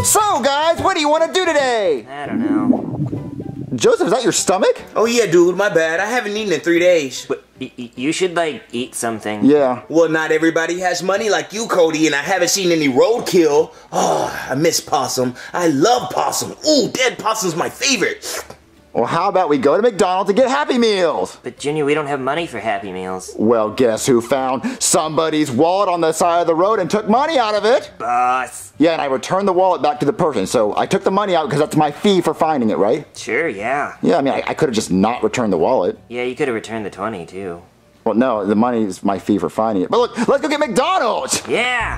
So, guys, what do you want to do today? I don't know. Joseph, is that your stomach? Oh yeah, dude, my bad. I haven't eaten in 3 days. But you should, like, eat something. Yeah. Well, not everybody has money like you, Cody, and I haven't seen any roadkill. Oh, I miss possum. I love possum. Ooh, dead possum's my favorite. Well, how about we go to McDonald's and get Happy Meals? But, Junior, we don't have money for Happy Meals. Well, guess who found somebody's wallet on the side of the road and took money out of it? Boss. Yeah, and I returned the wallet back to the person, so I took the money out because that's my fee for finding it, right? Sure, yeah. Yeah, I mean, I could have just not returned the wallet. Yeah, you could have returned the 20, too. Well, no, the money is my fee for finding it. But look, let's go get McDonald's! Yeah!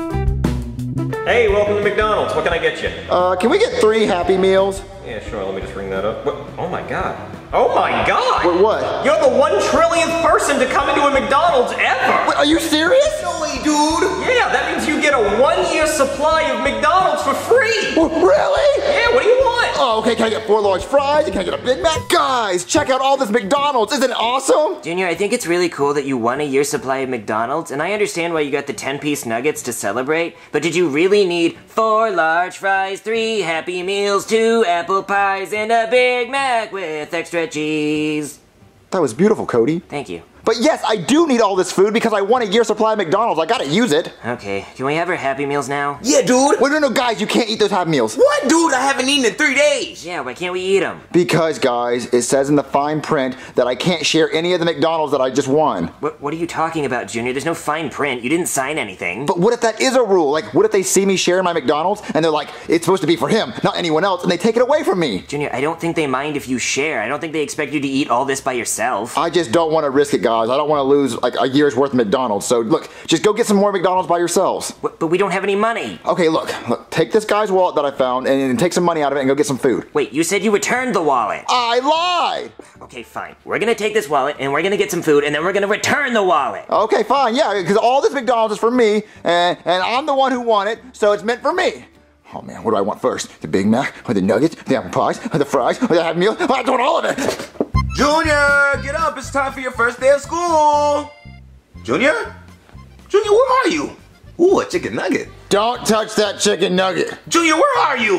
Hey, welcome to McDonald's. What can I get you? Can we get 3 Happy Meals? Yeah, sure. Let me just ring that up. What? Oh my god. Oh my god! Wait, what? You're the 1 trillionth person to come into a McDonald's ever! Wait, are you serious? No way, dude. Yeah, that means you get a 1-year supply of McDonald's for free! Really? Yeah, what do you want? Oh, okay, can I get 4 large fries? And can I get a Big Mac? Guys, check out all this McDonald's. Isn't it awesome? Junior, I think it's really cool that you won a year's supply of McDonald's, and I understand why you got the 10-piece nuggets to celebrate, but did you really need 4 large fries, 3 Happy Meals, 2 apple pies, and a Big Mac with extra cheese? That was beautiful, Cody. Thank you. But yes, I do need all this food because I won a year's supply of McDonald's. I gotta use it. Okay, can we have our Happy Meals now? Yeah, dude. Wait, no, guys, you can't eat those Happy Meals. What, dude? I haven't eaten in 3 days. Yeah, why can't we eat them? Because, guys, it says in the fine print that I can't share any of the McDonald's that I just won. What are you talking about, Junior? There's no fine print. You didn't sign anything. But what if that is a rule? Like, what if they see me sharing my McDonald's and they're like, it's supposed to be for him, not anyone else, and they take it away from me? Junior, I don't think they mind if you share. I don't think they expect you to eat all this by yourself. I just don't want to risk it, guys. I don't want to lose like a year's worth of McDonald's. So look, just go get some more McDonald's by yourselves. But we don't have any money. Okay, look, take this guy's wallet that I found and take some money out of it and go get some food. Wait, you said you returned the wallet. I lied! Okay, fine. We're gonna take this wallet and we're gonna get some food and then we're gonna return the wallet. Okay, fine, yeah, because all this McDonald's is for me and I'm the one who won it, so it's meant for me. Oh man, what do I want first? The Big Mac, or the nuggets, the apple pies, or the fries, or the Happy Meal? I want all of it! Junior, get up. It's time for your first day of school. Junior? Junior, where are you? Ooh, a chicken nugget. Don't touch that chicken nugget. Junior, where are you?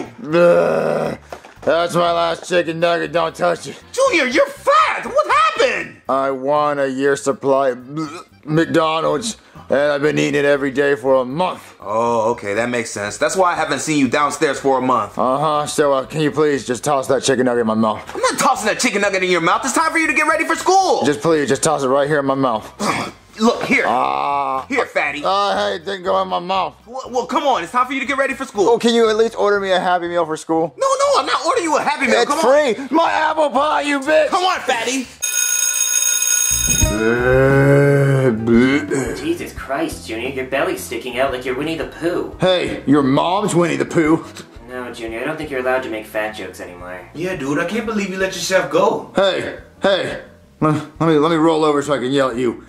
Ugh, that's my last chicken nugget, don't touch it. Junior, you're fat. What happened? I won a year's supply of McDonald's, and I've been eating it every day for a month. Oh, okay, that makes sense. That's why I haven't seen you downstairs for a month. So can you please just toss that chicken nugget in my mouth? I'm not tossing that chicken nugget in your mouth. It's time for you to get ready for school. Just toss it right here in my mouth. Look, here. Here, fatty. Hey, it didn't go in my mouth. Well, come on. It's time for you to get ready for school. Oh, can you at least order me a Happy Meal for school? No, I'm not ordering you a Happy Meal. It's Come free. on. My apple pie, you bitch. Come on, fatty. Jesus Christ, Junior, your belly's sticking out like you're Winnie the Pooh. Hey, your mom's Winnie the Pooh. No, Junior, I don't think you're allowed to make fat jokes anymore. Yeah, dude, I can't believe you let yourself go. Hey, let me roll over so I can yell at you.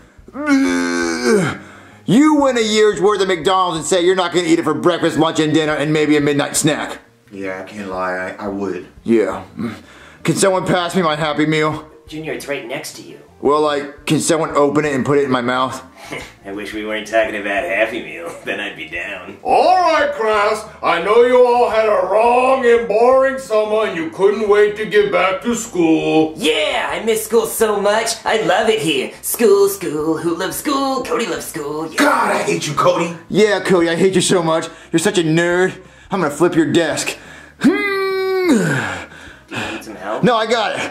You win a year's worth of McDonald's and say you're not gonna eat it for breakfast, lunch, and dinner, and maybe a midnight snack. Yeah, I can't lie. I would. Yeah. Can someone pass me my Happy Meal? Junior, it's right next to you. Well, can someone open it and put it in my mouth? I wish we weren't talking about Happy Meal. Then I'd be down. Alright, class. I know you all had a long and boring summer and you couldn't wait to get back to school. Yeah, I miss school so much. I love it here. School, school. Who loves school? Cody loves school. Yeah. God, I hate you, Cody. Yeah, Cody, I hate you so much. You're such a nerd. I'm gonna flip your desk. Do you need some help? No, I got it.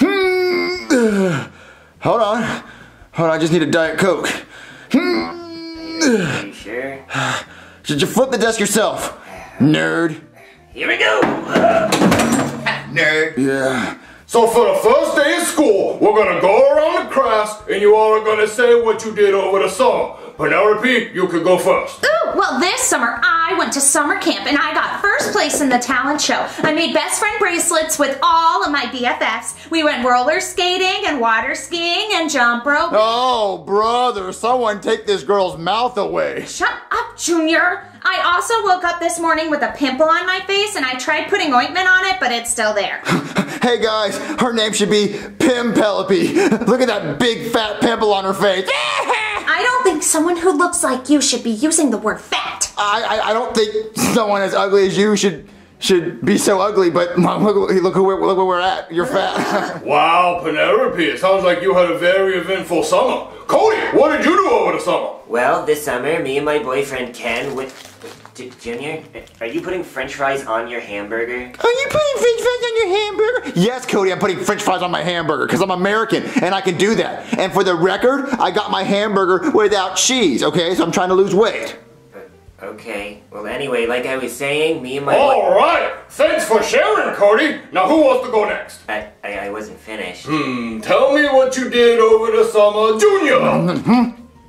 Hold on, I just need a Diet Coke. Are you sure? Should you flip the desk yourself, nerd? Here we go. Nerd. Yeah. So for the first day of school, we're gonna go around the class and you all are gonna say what you did over the summer. Penelope, you can go first. Ooh, well this summer I went to summer camp and I got first place in the talent show. I made best friend bracelets with all of my BFFs. We went roller skating and water skiing and jump rope. Oh, brother, someone take this girl's mouth away. Shut up, Junior. I also woke up this morning with a pimple on my face and I tried putting ointment on it, but it's still there. Hey guys, her name should be Pimpelope. Look at that big fat pimple on her face. I don't think someone who looks like you should be using the word fat. I don't think someone as ugly as you should be so ugly, but look where we're at. You're fat. Wow, Penelope, it sounds like you had a very eventful summer. Cody, what did you do over the summer? Well, this summer, me and my boyfriend Ken went... Junior, are you putting french fries on your hamburger? Are you putting french fries on your hamburger? Yes, Cody, I'm putting french fries on my hamburger because I'm American and I can do that. And for the record, I got my hamburger without cheese, okay? So I'm trying to lose weight. Okay. Well, anyway, like I was saying, me and my... All right. Thanks for sharing, Cody. Now, who wants to go next? I wasn't finished. Tell me what you did over the summer, Junior.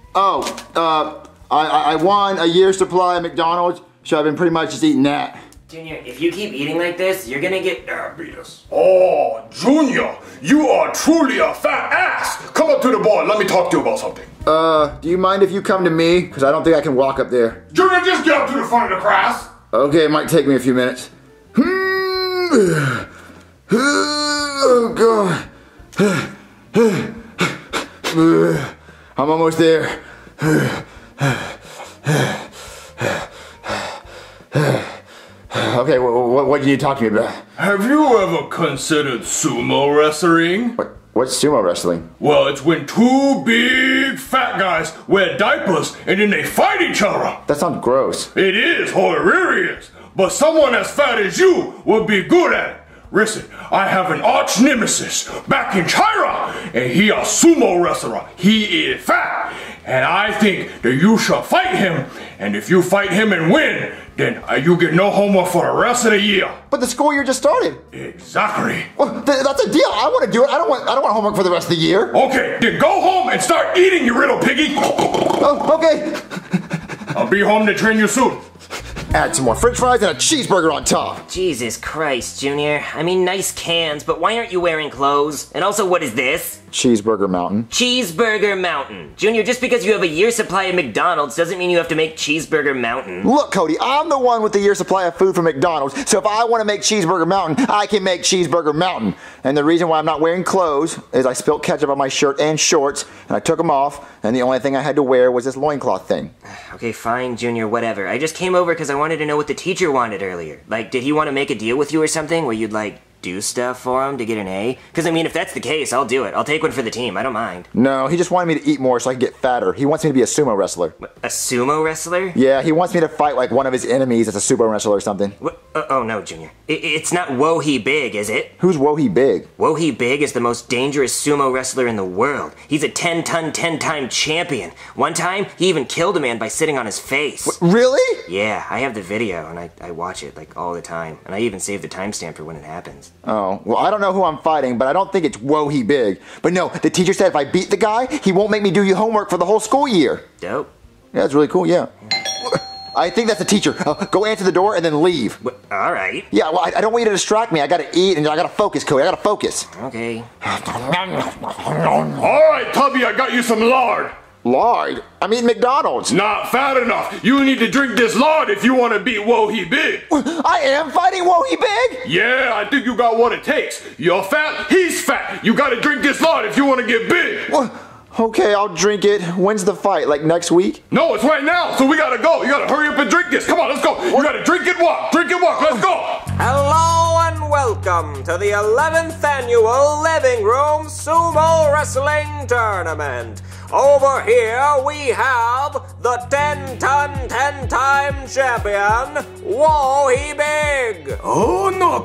I won a year's supply of McDonald's, so I've been pretty much just eating that. Junior, if you keep eating like this, you're gonna get diabetes. Oh, Junior, you are truly a fat ass. Come up to the board. Let me talk to you about something. Do you mind if you come to me? Because I don't think I can walk up there. Junior, just get up to the front of the class. Okay, it might take me a few minutes. Oh, God. I'm almost there. Okay, what do you talk to me about? Have you ever considered sumo wrestling? What's sumo wrestling? Well, it's when two big fat guys wear diapers and then they fight each other. That sounds gross. It is, or it really is. But someone as fat as you would be good at it. Listen, I have an arch nemesis back in China, and he a sumo wrestler. He is fat, and I think that you should fight him. And if you fight him and win, then you get no homework for the rest of the year. But the school year just started. Exactly. Well, that's a deal. I want to do it. I don't want homework for the rest of the year. Okay, then go home and start eating, you little piggy. Oh, okay. I'll be home to train you soon. Add some more french fries and a cheeseburger on top. Jesus Christ, Junior. I mean, nice cans, but why aren't you wearing clothes? And also, what is this? Cheeseburger Mountain. Cheeseburger Mountain. Junior, just because you have a year's supply of McDonald's doesn't mean you have to make Cheeseburger Mountain. Look, Cody, I'm the one with the year's supply of food from McDonald's, so if I want to make Cheeseburger Mountain, I can make Cheeseburger Mountain. And the reason why I'm not wearing clothes is I spilled ketchup on my shirt and shorts, and I took them off, and the only thing I had to wear was this loincloth thing. Okay, fine, Junior, whatever. I just came over because I wanted to know what the teacher wanted earlier. Like, did he want to make a deal with you or something where you'd, like, do stuff for him to get an A? Because, I mean, if that's the case, I'll do it. I'll take one for the team. I don't mind. No, he just wanted me to eat more so I could get fatter. He wants me to be a sumo wrestler. What, a sumo wrestler? Yeah, he wants me to fight like one of his enemies as a sumo wrestler or something. What? Oh, no, Junior. It's not Wohee Big, is it? Who's Wohee Big? Wohee Big is the most dangerous sumo wrestler in the world. He's a 10-ton, 10-time champion. One time, he even killed a man by sitting on his face. What, really? Yeah, I have the video, and I watch it, like, all the time. And I even save the timestamp for when it happens. Oh, well, I don't know who I'm fighting, but I don't think it's Wohee Big. But no, the teacher said if I beat the guy, he won't make me do your homework for the whole school year. Dope. Yeah, that's really cool, yeah. I think that's the teacher. Go answer the door and then leave. All right. Yeah, well, I don't want you to distract me. I gotta eat and I gotta focus, Cody. I gotta focus. Okay. All right, Tubby, I got you some lard. Lard? I mean McDonald's. Not fat enough. You need to drink this lard if you want to beat Wohee Big. I am fighting Wohee Big? Yeah, I think you got what it takes. You're fat, he's fat. You got to drink this lard if you want to get big. Well, okay, I'll drink it. When's the fight? Like next week? No, it's right now, so we gotta go. You gotta hurry up and drink this. Come on, let's go. You gotta drink and walk. Drink and walk. Let's go. Hello and welcome to the 11th annual Living Room Sumo Wrestling Tournament. Over here we have the 10-ton, 10-time champion, Wohee Big. Oh, no,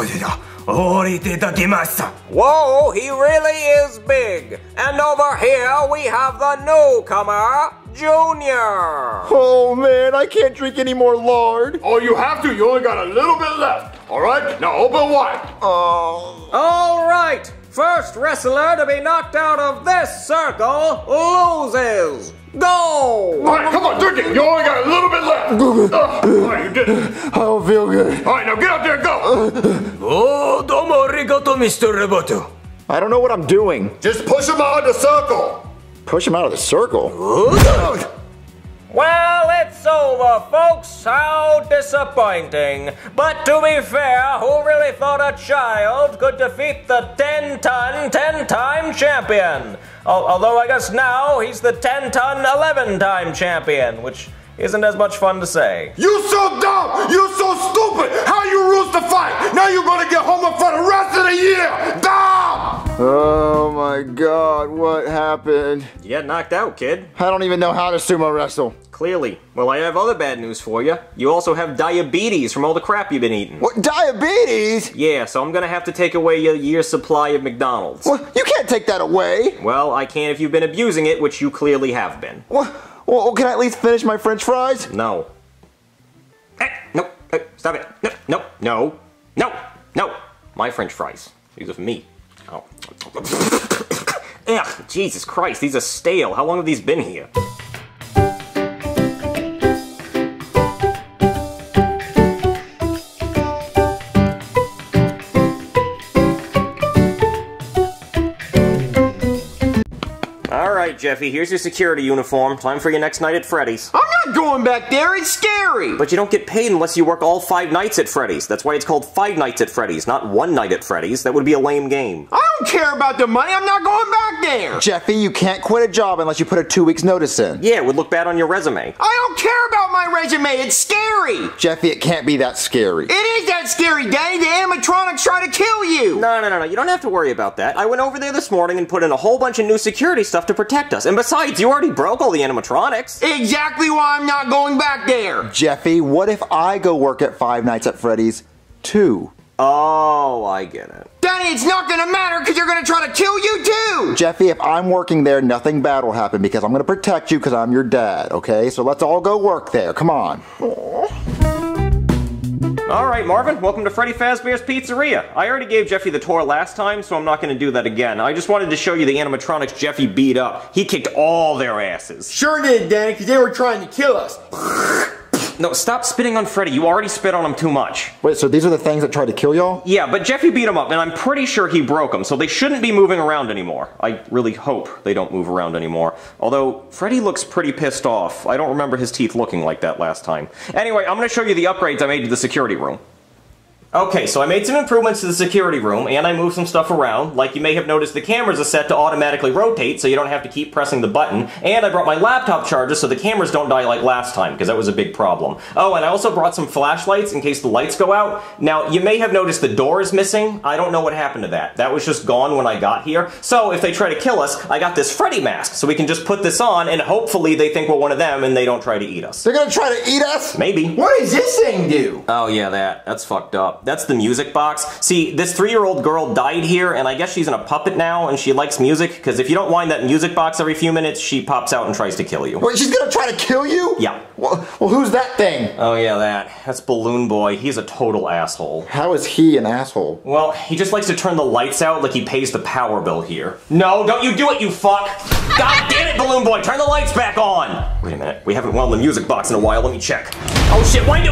Whoa, he really is big. And over here we have the newcomer, Junior. Oh man, I can't drink any more lard. Oh, you have to. You only got a little bit left. All right, now open wide. Oh. All right, first wrestler to be knocked out of this circle loses. Go! All right, come on, drink it. You only got a little bit left. All right, you did it. I don't feel good. All right, now get out there and go. Oh, domo arigato, Mr. Roboto. I don't know what I'm doing. Just push him out of the circle. Push him out of the circle. Well, it's over, folks. How disappointing. But to be fair, who really thought a child could defeat the 10-ton, 10-time champion? Although I guess now he's the 10-ton, 11-time champion, which isn't as much fun to say. You so dumb! You so stupid! How you lose the fight? Now you're gonna get homework for the rest of the year! Dumb! Oh my god, what happened? You got knocked out, kid. I don't even know how to sumo wrestle. Clearly. Well, I have other bad news for you. You also have diabetes from all the crap you've been eating. What, diabetes? Yeah, so I'm gonna have to take away your year's supply of McDonald's. Well, you can't take that away. Well, I can if you've been abusing it, which you clearly have been. Well, can I at least finish my french fries? No. No, stop it. No. My french fries. These are for me. Oh. Ugh, Jesus Christ, these are stale. How long have these been here? Alright, Jeffy, here's your security uniform. Time for your next night at Freddy's. I'm not going back there, it's scary! But you don't get paid unless you work all 5 nights at Freddy's. That's why it's called 5 nights at Freddy's, not 1 night at Freddy's. That would be a lame game. I don't care about the money, I'm not going back there! Jeffy, you can't quit a job unless you put a 2 weeks notice in. Yeah, it would look bad on your resume. I don't care about my resume, it's scary! Jeffy, it can't be that scary. It is that scary, Daddy! The animatronics try to kill you! No, you don't have to worry about that. I went over there this morning and put in a whole bunch of new security stuff to protect us. And besides, you already broke all the animatronics. Exactly why I'm not going back there! Jeffy, what if I go work at 5 nights at Freddy's, too? Oh, I get it. Daddy, it's not gonna matter because you're gonna try to kill you too! Jeffy, if I'm working there, nothing bad will happen because I'm gonna protect you because I'm your dad, okay? So let's all go work there, come on. Alright, Marvin, welcome to Freddy Fazbear's Pizzeria. I already gave Jeffy the tour last time, so I'm not going to do that again. I just wanted to show you the animatronics Jeffy beat up. He kicked all their asses. Sure did, Danny, because they were trying to kill us. No, stop spitting on Freddy. You already spit on him too much. Wait, so these are the things that tried to kill y'all? Yeah, but Jeffy beat him up, and I'm pretty sure he broke them, so they shouldn't be moving around anymore. I really hope they don't move around anymore. Although, Freddy looks pretty pissed off. I don't remember his teeth looking like that last time. Anyway, I'm going to show you the upgrades I made to the security room. Okay, so I made some improvements to the security room, and I moved some stuff around. Like you may have noticed, the cameras are set to automatically rotate, so you don't have to keep pressing the button. And I brought my laptop charger so the cameras don't die like last time, because that was a big problem. Oh, and I also brought some flashlights in case the lights go out. Now, you may have noticed the door is missing. I don't know what happened to that. That was just gone when I got here. So, if they try to kill us, I got this Freddy mask, so we can just put this on, and hopefully they think we're one of them and they don't try to eat us. They're gonna try to eat us? Maybe. What does this thing do? Oh yeah, that's fucked up. That's the music box. See, this 3-year-old girl died here, and I guess she's in a puppet now, and she likes music, because if you don't wind that music box every few minutes, she pops out and tries to kill you. Wait, she's gonna try to kill you? Yeah. Well, who's that thing? Oh yeah, that's Balloon Boy. He's a total asshole. How is he an asshole? Well, he just likes to turn the lights out like he pays the power bill here. No, don't you do it, you fuck! God damn it, Balloon Boy, turn the lights back on! Wait a minute, we haven't wound the music box in a while, let me check. Oh shit, wind it!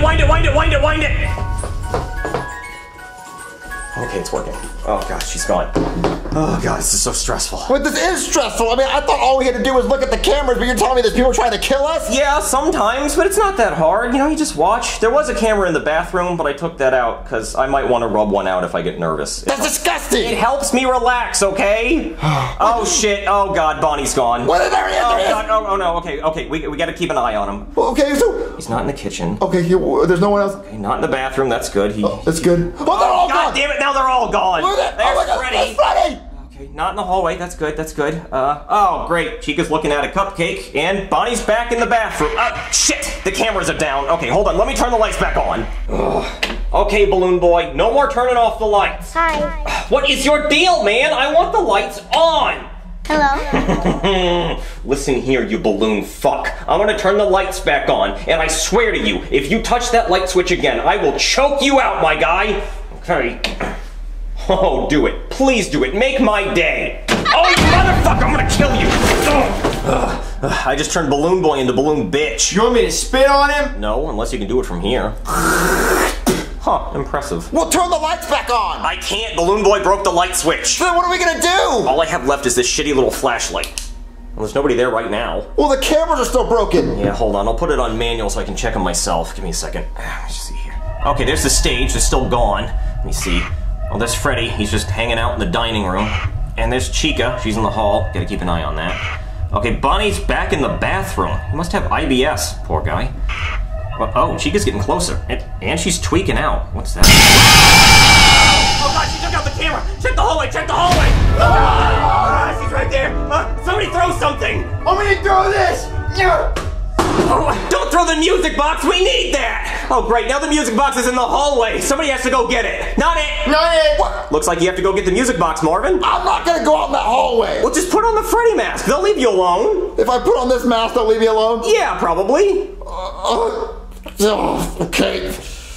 Okay, it's working. Oh god, she's gone. Oh god, this is so stressful. Wait, this is stressful. I mean, I thought all we had to do was look at the cameras, but you're telling me there's people trying to kill us? Yeah, sometimes, but it's not that hard. You know, you just watch. There was a camera in the bathroom, but I took that out because I might want to rub one out if I get nervous. That's disgusting! It helps me relax, okay? Oh shit, oh god, Bonnie's gone. Well, there he is, Oh god, oh no, okay, we gotta keep an eye on him. Okay, so... He's not in the kitchen. Okay, there's no one else? Okay, not in the bathroom, that's good. That's good. Oh, they're all god gone! damn it, now they're all gone! Look at that! There's Oh my god, Freddy! that's Freddy! Okay, not in the hallway, that's good. Oh, great, Chica's looking at a cupcake, and Bonnie's back in the bathroom. Shit, the cameras are down. Okay, hold on, let me turn the lights back on. Ugh. Okay, Balloon Boy, no more turning off the lights. Hi. What is your deal, man? I want the lights on! Hello. Listen here, you balloon fuck. I'm gonna turn the lights back on, and I swear to you, if you touch that light switch again, I will choke you out, my guy. Okay. Oh, do it. Please do it. Make my day. Oh, you motherfucker, I'm gonna kill you. I just turned Balloon Boy into Balloon Bitch. You want me to spit on him? No, unless you can do it from here. Huh, impressive. Well, turn the lights back on! I can't. Balloon Boy broke the light switch. So then what are we gonna do? All I have left is this shitty little flashlight. Well, there's nobody there right now. Well, the cameras are still broken. Yeah, hold on. I'll put it on manual so I can check them myself. Give me a second. Let's see here. Okay, there's the stage. It's still gone. Let me see. Oh, there's Freddy. He's just hanging out in the dining room. And there's Chica. She's in the hall. Gotta keep an eye on that. Okay, Bonnie's back in the bathroom. He must have IBS, poor guy. Well, oh, Chica's getting closer. And she's tweaking out. What's that? Oh god, she took out the camera! Check the hallway, check the hallway! She's right there! Somebody throw something! I'm gonna throw this! Oh, don't throw the music box, we need that! Oh great, now the music box is in the hallway. Somebody has to go get it. Not it! Not it! What? Looks like you have to go get the music box, Marvin. I'm not gonna go out in that hallway! Well, just put on the Freddy mask. They'll leave you alone. If I put on this mask, they'll leave me alone? Yeah, probably. Okay.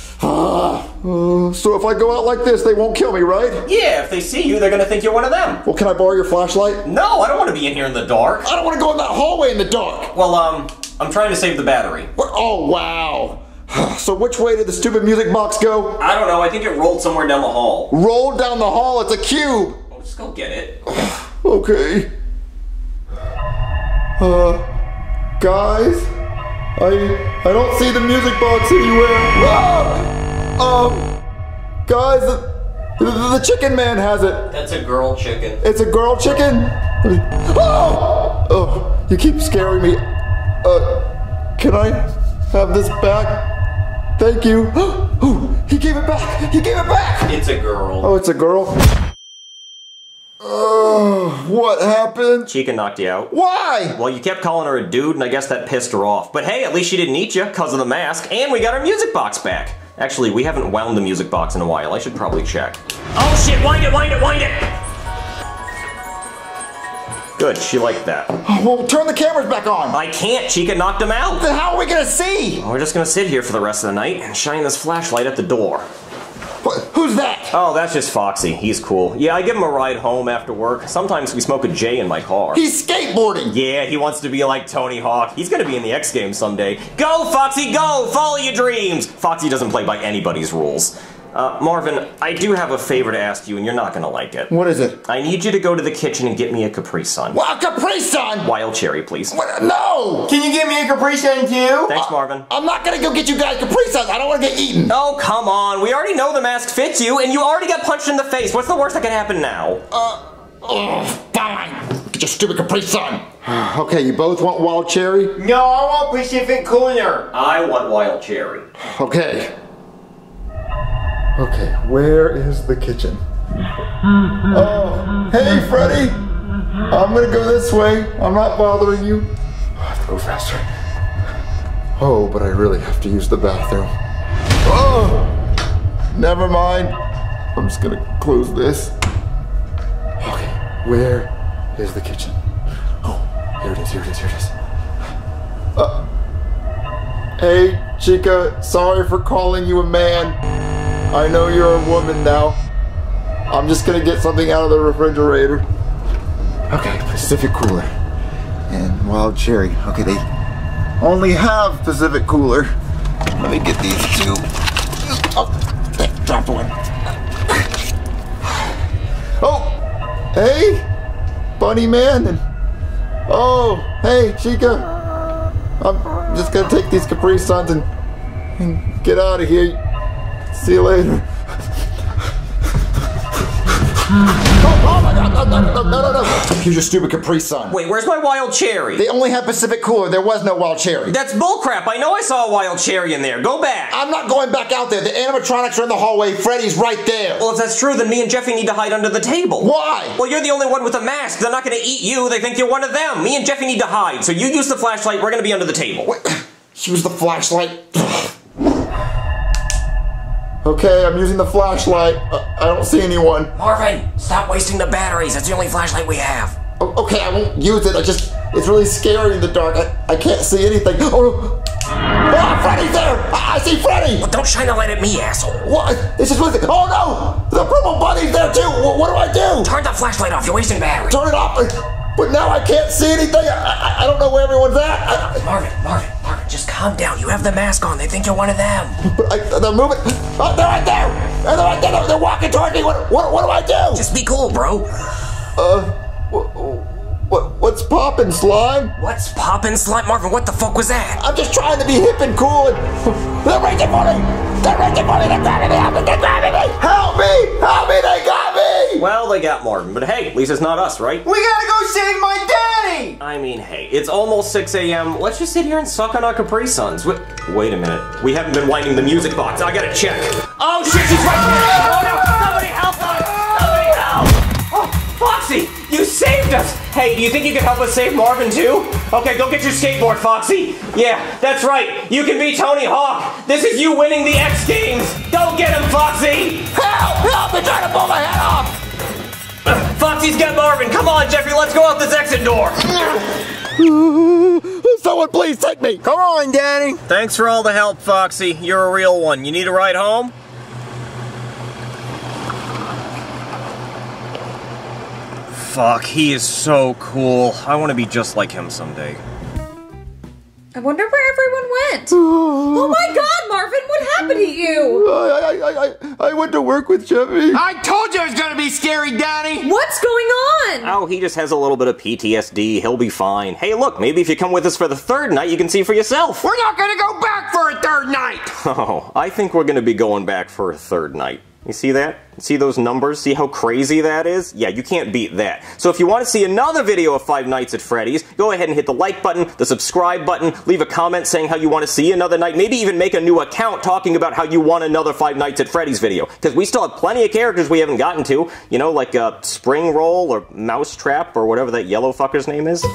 So if I go out like this, they won't kill me, right? Yeah, if they see you, they're gonna think you're one of them. Well, can I borrow your flashlight? No, I don't want to be in here in the dark. I don't want to go in that hallway in the dark. Well, I'm trying to save the battery. What? Oh, wow. So which way did the stupid music box go? I don't know, I think it rolled somewhere down the hall. Rolled down the hall, it's a cube. Oh, just go get it. Okay. Guys? I don't see the music box anywhere. Guys, the chicken man has it. That's a girl chicken. It's a girl chicken? Oh, you keep scaring me. Can I have this back? Thank you. Oh, he gave it back. He gave it back. It's a girl. Oh, it's a girl? What happened? Chica knocked you out. Why? Well, you kept calling her a dude, and I guess that pissed her off. But hey, at least she didn't eat you because of the mask, and we got our music box back. Actually, we haven't wound the music box in a while. I should probably check. Oh shit, wind it, wind it, wind it! Good, she liked that. Well, turn the cameras back on. I can't, Chica knocked him out. Then how are we gonna see? We're just gonna sit here for the rest of the night and shine this flashlight at the door. What? Who's that? Oh, that's just Foxy. He's cool. Yeah, I give him a ride home after work. Sometimes we smoke a J in my car. He's skateboarding. Yeah, he wants to be like Tony Hawk. He's gonna be in the X Games someday. Go, Foxy, go! Follow your dreams! Foxy doesn't play by anybody's rules. Marvin, I do have a favor to ask you, and you're not gonna like it. What is it? I need you to go to the kitchen and get me a Capri Sun. What, a Capri Sun? Wild cherry, please. What? No! Can you get me a Capri Sun too? Thanks, Marvin. I'm not gonna go get you guys Capri Suns. I don't want to get eaten. Oh, come on. We already know the mask fits you, and you already got punched in the face. What's the worst that can happen now? Fine. Get your stupid Capri Sun. Okay, you both want wild cherry? No, I want Pacific Cooler. I want wild cherry. Okay. Okay, where is the kitchen? Oh, hey, Freddy. I'm gonna go this way. I'm not bothering you. I have to go faster. Oh, but I really have to use the bathroom. Oh, never mind. I'm just gonna close this. Okay, where is the kitchen? Oh, here it is, here it is, here it is. Hey, Chica, sorry for calling you a man. I know you're a woman now. I'm just gonna get something out of the refrigerator. Okay, Pacific Cooler and wild cherry. Okay, they only have Pacific Cooler. Let me get these two. Oh, dropped one. Oh, hey, Bunny Man. And oh, hey, Chica. I'm just gonna take these Capri Suns and get out of here. See you later. Oh my god, no. Here's your stupid Capri Sun. Wait, where's my wild cherry? They only have Pacific Cooler. There was no wild cherry. That's bullcrap. I know I saw a wild cherry in there. Go back. I'm not going back out there. The animatronics are in the hallway. Freddy's right there. Well, if that's true, then me and Jeffy need to hide under the table. Why? Well, you're the only one with a mask. They're not going to eat you. They think you're one of them. Me and Jeffy need to hide. So you use the flashlight. We're going to be under the table. Wait, use the flashlight. Okay, I'm using the flashlight. I don't see anyone. Marvin, stop wasting the batteries. That's the only flashlight we have. Okay, I won't use it. It's really scary in the dark. I can't see anything. Oh, no. Oh, Freddy's there! I see Freddy! Well, don't shine a light at me, asshole. What? It's just really... Oh, no! The purple bunny's there, too! What do I do? Turn the flashlight off. You're wasting battery. Turn it off! But now I can't see anything. I don't know where everyone's at. Marvin, just calm down. You have the mask on. They think you're one of them. But they're moving. Oh, they're right there! They're right there! They're walking toward me! What do I do? Just be cool, bro. What's poppin', Slime? What's poppin', Slime? Marvin, what the fuck was that? I'm just trying to be hip and cool. They're raging for me! They're raging for me! They're grabbing me! They're grabbing me! Help me! Help me! They got me! Well, they got Marvin, but hey, at least it's not us, right? We gotta go save my daddy! game. I mean, hey, it's almost 6 a.m. Let's just sit here and suck on our Capri Suns. Wait a minute. We haven't been winding the music box. I gotta check. Oh, shit, she's right there! Oh, no! Somebody help us! Somebody help! Oh, Foxy! You saved us! Hey, do you think you can help us save Marvin, too? Okay, go get your skateboard, Foxy. Yeah, that's right. You can be Tony Hawk. This is you winning the X Games. Go get him, Foxy! Help! Help! They're trying to pull my head off! Foxy's got Marvin. Come on, Jeffrey, let's go out this exit door. Someone please take me! Come on, Danny. Thanks for all the help, Foxy. You're a real one. You need a ride home? Fuck, he is so cool. I want to be just like him someday. I wonder where everyone went. Oh my God, Marvin, what happened to you? I went to work with Jeffy. I told you it was gonna be scary, Danny. What's going on? Oh, he just has a little bit of PTSD. He'll be fine. Hey, look, maybe if you come with us for the third night, you can see for yourself. We're not gonna go back for a third night. Oh, I think we're gonna be going back for a third night. You see that? See those numbers? See how crazy that is? Yeah, you can't beat that. So if you want to see another video of Five Nights at Freddy's, go ahead and hit the like button, the subscribe button, leave a comment saying how you want to see another night, maybe even make a new account talking about how you want another Five Nights at Freddy's video. Because we still have plenty of characters we haven't gotten to, you know, like Spring Roll or Mousetrap or whatever that yellow fucker's name is.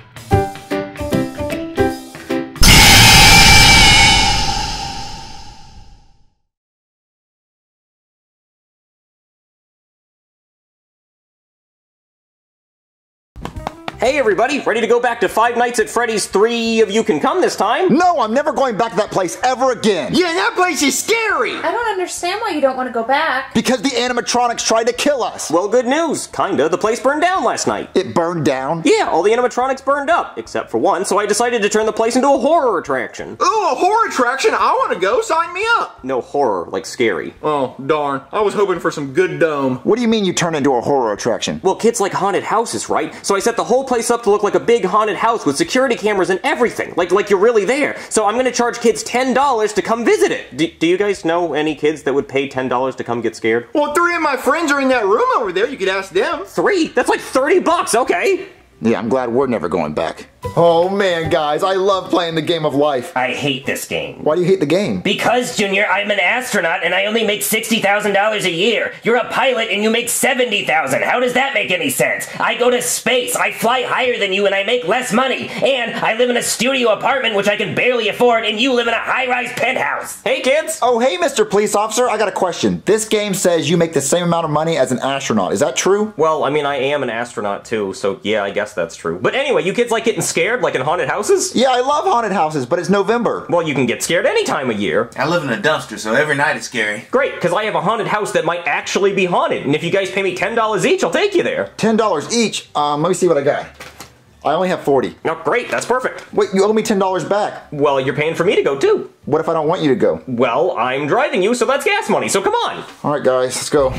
Hey everybody, ready to go back to Five Nights at Freddy's 3 of You Can Come this time? No, I'm never going back to that place ever again. Yeah, that place is scary. I don't understand why you don't want to go back. Because the animatronics tried to kill us. Well, good news. Kinda. The place burned down last night. It burned down? Yeah, all the animatronics burned up, except for one, so I decided to turn the place into a horror attraction. Ooh, a horror attraction. I want to go. Sign me up. No, horror, like scary. Oh, darn. I was hoping for some good dome. What do you mean you turn into a horror attraction? Well, kids like haunted houses, right? So I set the whole place up to look like a big haunted house with security cameras and everything, like you're really there. So I'm gonna charge kids $10 to come visit it. Do you guys know any kids that would pay $10 to come get scared? Well, 3 of my friends are in that room over there. You could ask them. 3? That's like $30, okay? Yeah, I'm glad we're never going back. Oh man, guys, I love playing the game of life. I hate this game. Why do you hate the game? Because, Junior, I'm an astronaut and I only make $60,000 a year. You're a pilot and you make $70,000. How does that make any sense? I go to space, I fly higher than you and I make less money. And I live in a studio apartment which I can barely afford and you live in a high-rise penthouse. Hey, kids! Oh, hey, Mr. Police Officer, I got a question. This game says you make the same amount of money as an astronaut. Is that true? Well, I mean, I am an astronaut too, so yeah, I guess that's true. But anyway, you kids like getting scared, like in haunted houses? Yeah, I love haunted houses, but it's November. Well, you can get scared any time of year. I live in a dumpster, so every night it's scary. Great, because I have a haunted house that might actually be haunted, and if you guys pay me $10 each, I'll take you there. $10 each? Let me see what I got. I only have 40. Oh, great, that's perfect. Wait, you owe me $10 back. Well, you're paying for me to go too. What if I don't want you to go? Well, I'm driving you, so that's gas money, so come on. All right, guys, let's go.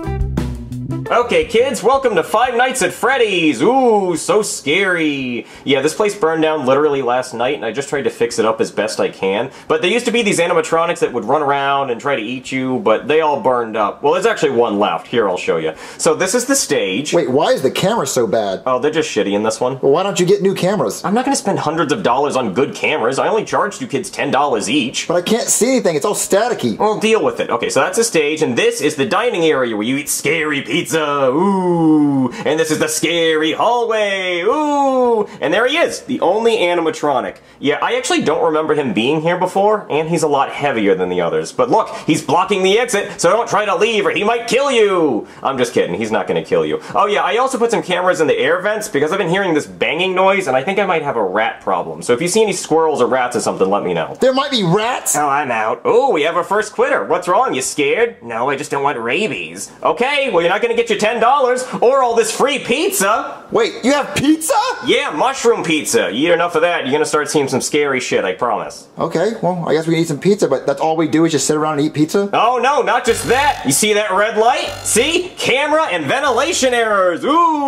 Okay, kids, welcome to Five Nights at Freddy's. Ooh, so scary. Yeah, this place burned down literally last night, and I just tried to fix it up as best I can. But there used to be these animatronics that would run around and try to eat you, but they all burned up. Well, there's actually one left. Here, I'll show you. So this is the stage. Wait, why is the camera so bad? Oh, they're just shitty in this one. Well, why don't you get new cameras? I'm not gonna spend hundreds of dollars on good cameras. I only charged you kids $10 each. But I can't see anything. It's all staticky. Well, deal with it. Okay, so that's the stage, and this is the dining area where you eat scary pizza. Ooh. And this is the scary hallway. Ooh. And there he is, the only animatronic. Yeah, I actually don't remember him being here before, and he's a lot heavier than the others. But look, he's blocking the exit, so don't try to leave or he might kill you. I'm just kidding, he's not gonna kill you. Oh yeah, I also put some cameras in the air vents because I've been hearing this banging noise, and I think I might have a rat problem. So if you see any squirrels or rats or something, let me know. There might be rats. Oh, I'm out. Oh, we have our first quitter. What's wrong? You scared? No, I just don't want rabies. Okay, well you're not gonna get your $10 or all this free pizza. Wait, you have pizza? Yeah, mushroom pizza. You eat enough of that, you're gonna start seeing some scary shit, I promise. Okay, well, I guess we can eat some pizza, but that's all we do is just sit around and eat pizza? Oh no, not just that. You see that red light? See? Camera and ventilation errors.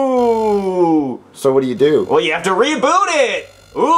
Ooh. So what do you do? Well, you have to reboot it.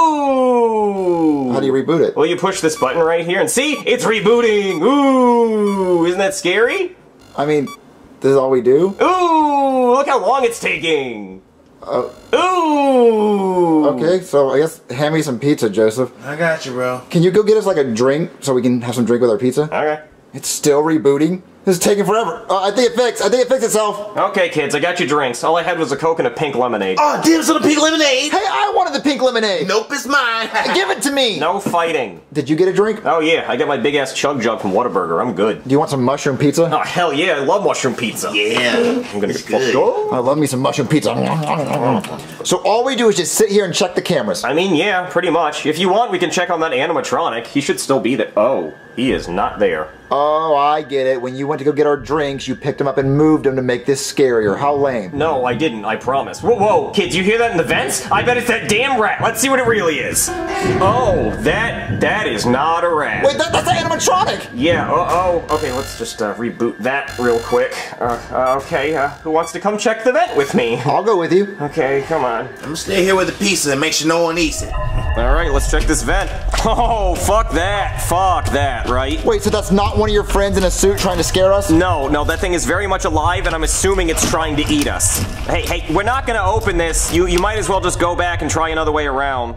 Ooh. How do you reboot it? Well, you push this button right here and see? It's rebooting. Ooh. Isn't that scary? I mean, this is all we do? Ooh, look how long it's taking. Ooh! Okay, so I guess hand me some pizza, Joseph. I got you, bro. Can you go get us like a drink so we can have some drink with our pizza? Okay. It's still rebooting. This is taking forever. I think it fixed. I think it fixed itself. Okay, kids, I got you drinks. All I had was a Coke and a pink lemonade. Oh, dibs on the pink lemonade. Hey, I wanted the pink lemonade. Nope, it's mine. Give it to me. No fighting. Did you get a drink? Oh yeah, I got my big ass chug jug from Whataburger. I'm good. Do you want some mushroom pizza? Oh hell yeah, I love mushroom pizza. Yeah. I'm gonna get good. fucked up. I love me some mushroom pizza. So all we do is just sit here and check the cameras. I mean, yeah, pretty much. If you want, we can check on that animatronic. He should still be there. Oh, he is not there. Oh, I get it. When you went to go get our drinks, you picked them up and moved them to make this scarier. How lame. No, I didn't, I promise. Whoa, whoa, kids, you hear that in the vents? I bet it's that damn rat. Let's see what it really is. Oh, that is not a rat. Wait, that's the animatronic! Yeah, okay, let's just reboot that real quick. Okay, who wants to come check the vent with me? I'll go with you. Okay, come on. I'm gonna stay here with the pizza and make sure no one eats it. Alright, let's check this vent. Oh, fuck that, right? Wait, so that's not one of your friends in a suit trying to scare us? No, that thing is very much alive, and I'm assuming it's trying to eat us. Hey, we're not gonna open this. You might as well just go back and try another way around.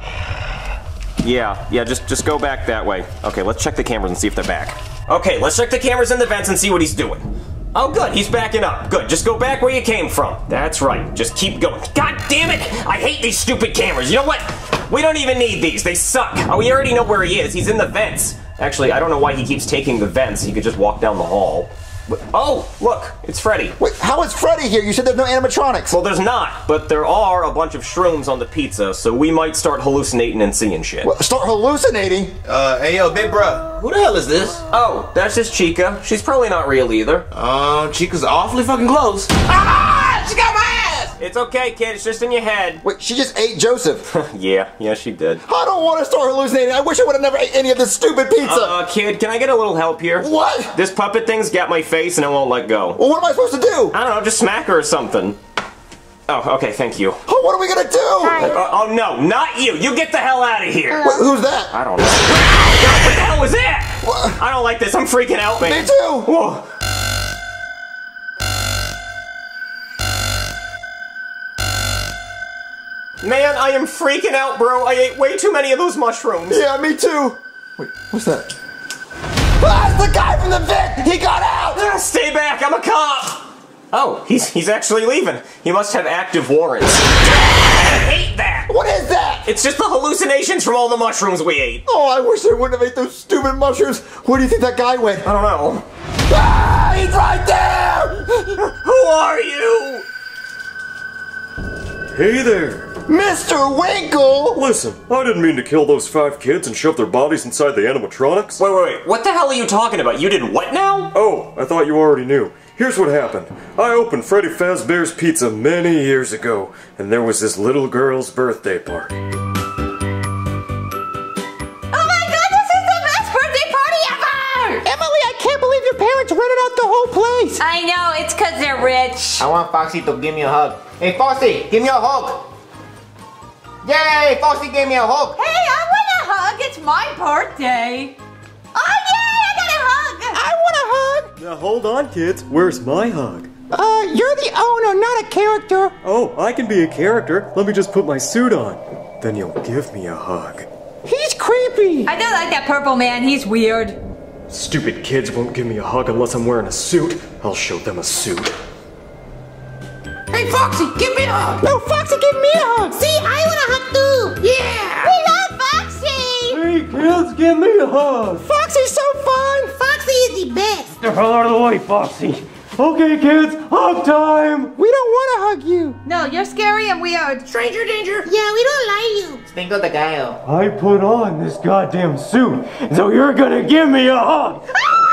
Yeah, just go back that way. Okay, let's check the cameras and see if they're back. Okay, let's check the cameras in the vents and see what he's doing. Oh, good, he's backing up. Good, just go back where you came from. That's right, just keep going. God damn it! I hate these stupid cameras. You know what? We don't even need these, they suck. Oh, we already know where he is. He's in the vents. Actually, I don't know why he keeps taking the vents. He could just walk down the hall. Oh, look, it's Freddy. Wait, how is Freddy here? You said there's no animatronics. Well, there's not, but there are a bunch of shrooms on the pizza, so we might start hallucinating and seeing shit. Well, start hallucinating? Hey, yo, big bruh. Who the hell is this? Oh, that's just Chica. She's probably not real either. Chica's awfully fucking close. Ah! She got my ass! It's okay, kid. It's just in your head. Wait, she just ate Joseph. Yeah, she did. I don't want to start hallucinating. I wish I would have never ate any of this stupid pizza. Kid, can I get a little help here? What? This puppet thing's got my face and it won't let go. Well, what am I supposed to do? I don't know, just smack her or something. Oh, okay, thank you. Oh, what are we gonna do? Oh, no, not you. You get the hell out of here. Wait, who's that? I don't know. What the hell was that? What? I don't like this. I'm freaking out, man. Me too. Whoa. Man, I am freaking out, bro. I ate way too many of those mushrooms. Yeah, me too. Wait, what's that? Ah, it's the guy from the vent! He got out! Stay back, I'm a cop! Oh, he's actually leaving. He must have active warrants. I hate that! What is that? It's just the hallucinations from all the mushrooms we ate. Oh, I wish I wouldn't have ate those stupid mushrooms. Where do you think that guy went? I don't know. Ah, he's right there! Who are you? Hey there. Mr. Winkle! Listen, I didn't mean to kill those 5 kids and shove their bodies inside the animatronics. Wait. What the hell are you talking about? You did what now? Oh, I thought you already knew. Here's what happened. I opened Freddy Fazbear's Pizza many years ago, and there was this little girl's birthday party. Oh my god, this is the best birthday party ever! Emily, I can't believe your parents rented out the whole place. I know, it's because they're rich. I want Foxy to give me a hug. Hey, Foxy, give me a hug. Yay, Foxy gave me a hug. Hey, I want a hug. It's my birthday. Oh, yay, I got a hug. I want a hug. Now hold on, kids. Where's my hug? You're the owner, not a character. Oh, I can be a character. Let me just put my suit on. Then you'll give me a hug. He's creepy. I don't like that purple man. He's weird. Stupid kids won't give me a hug unless I'm wearing a suit. I'll show them a suit. Hey, Foxy, give me a hug. No, Foxy, give me a hug. See, I want a hug too. Yeah. We love Foxy. Hey, kids, give me a hug. Foxy's so fun. Foxy is the best. Get the hell out of the way, Foxy. Okay, kids, hug time. We don't want to hug you. No, you're scary and weird. Stranger danger. Yeah, we don't like you. Cinco de Gallo. I put on this goddamn suit, so you're gonna give me a hug.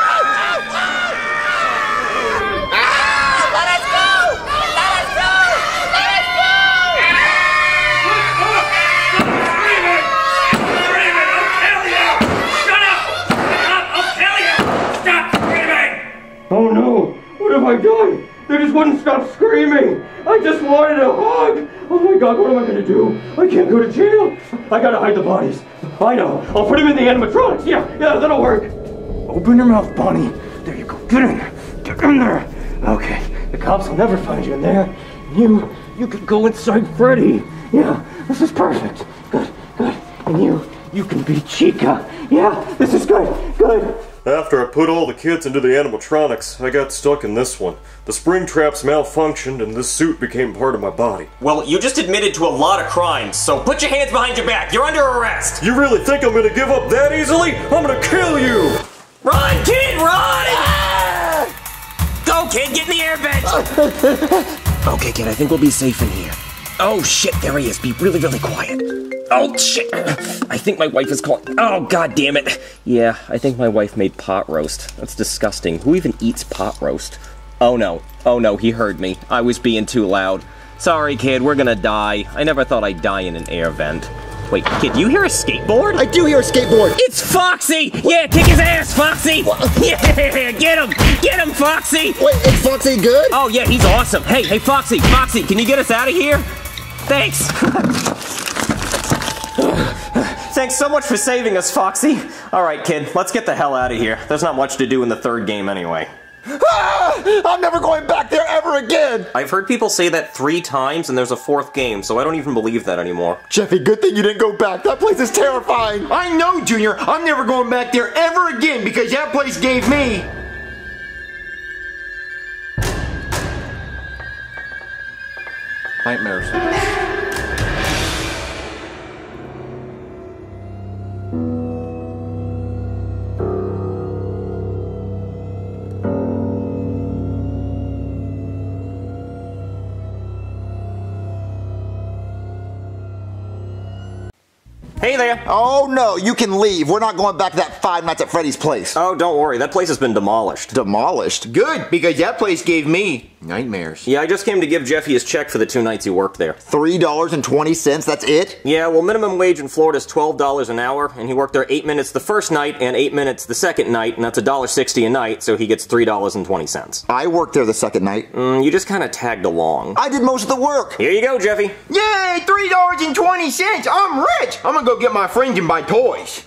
Oh no! What have I done? They just wouldn't stop screaming! I just wanted a hug! Oh my god, what am I gonna do? I can't go to jail! I gotta hide the bodies! I know! I'll put them in the animatronics! Yeah, that'll work! Open your mouth, Bonnie! There you go, get in there! Get in there! Okay, the cops will never find you in there. You you can go inside Freddy. Yeah, this is perfect. Good, good. And you can be Chica. Yeah, this is good, good. After I put all the kids into the animatronics, I got stuck in this one. The spring traps malfunctioned and this suit became part of my body. Well, you just admitted to a lot of crimes, so put your hands behind your back. You're under arrest. You really think I'm gonna give up that easily? I'm gonna kill you! Run, kid, run! Ah! Go, kid, get in the air vent! Okay, kid, I think we'll be safe in here. Oh, shit, there he is. Be really, really quiet. Oh, shit. I think my wife is calling. Oh, god damn it. Yeah, I think my wife made pot roast. That's disgusting. Who even eats pot roast? Oh, no. Oh, no, he heard me. I was being too loud. Sorry, kid, we're gonna die. I never thought I'd die in an air vent. Wait, kid, you hear a skateboard? I do hear a skateboard. It's Foxy! Yeah, kick his ass, Foxy! Yeah, get him! Get him, Foxy! Wait, is Foxy good? Oh, yeah, he's awesome. Hey, Foxy, can you get us out of here? Thanks. Thanks so much for saving us, Foxy. All right, kid, let's get the hell out of here. There's not much to do in the third game anyway. I'm never going back there ever again! I've heard people say that 3 times and there's a 4th game, so I don't even believe that anymore. Jeffy, good thing you didn't go back. That place is terrifying. I know, Junior. I'm never going back there ever again because that place gave me... nightmares. Hey there! Oh no, you can leave. We're not going back to that Five Nights at Freddy's place. Oh, don't worry, that place has been demolished. Demolished? Good, because that place gave me nightmares. Yeah, I just came to give Jeffy his check for the 2 nights he worked there. $3.20, that's it? Yeah, well, minimum wage in Florida is $12 an hour, and he worked there 8 minutes the first night and 8 minutes the second night, and that's $1.60 a night, so he gets $3.20. I worked there the second night. You just kind of tagged along. I did most of the work. Here you go, Jeffy. Yay, $3.20! I'm rich! I'm gonna go get my friends and buy toys.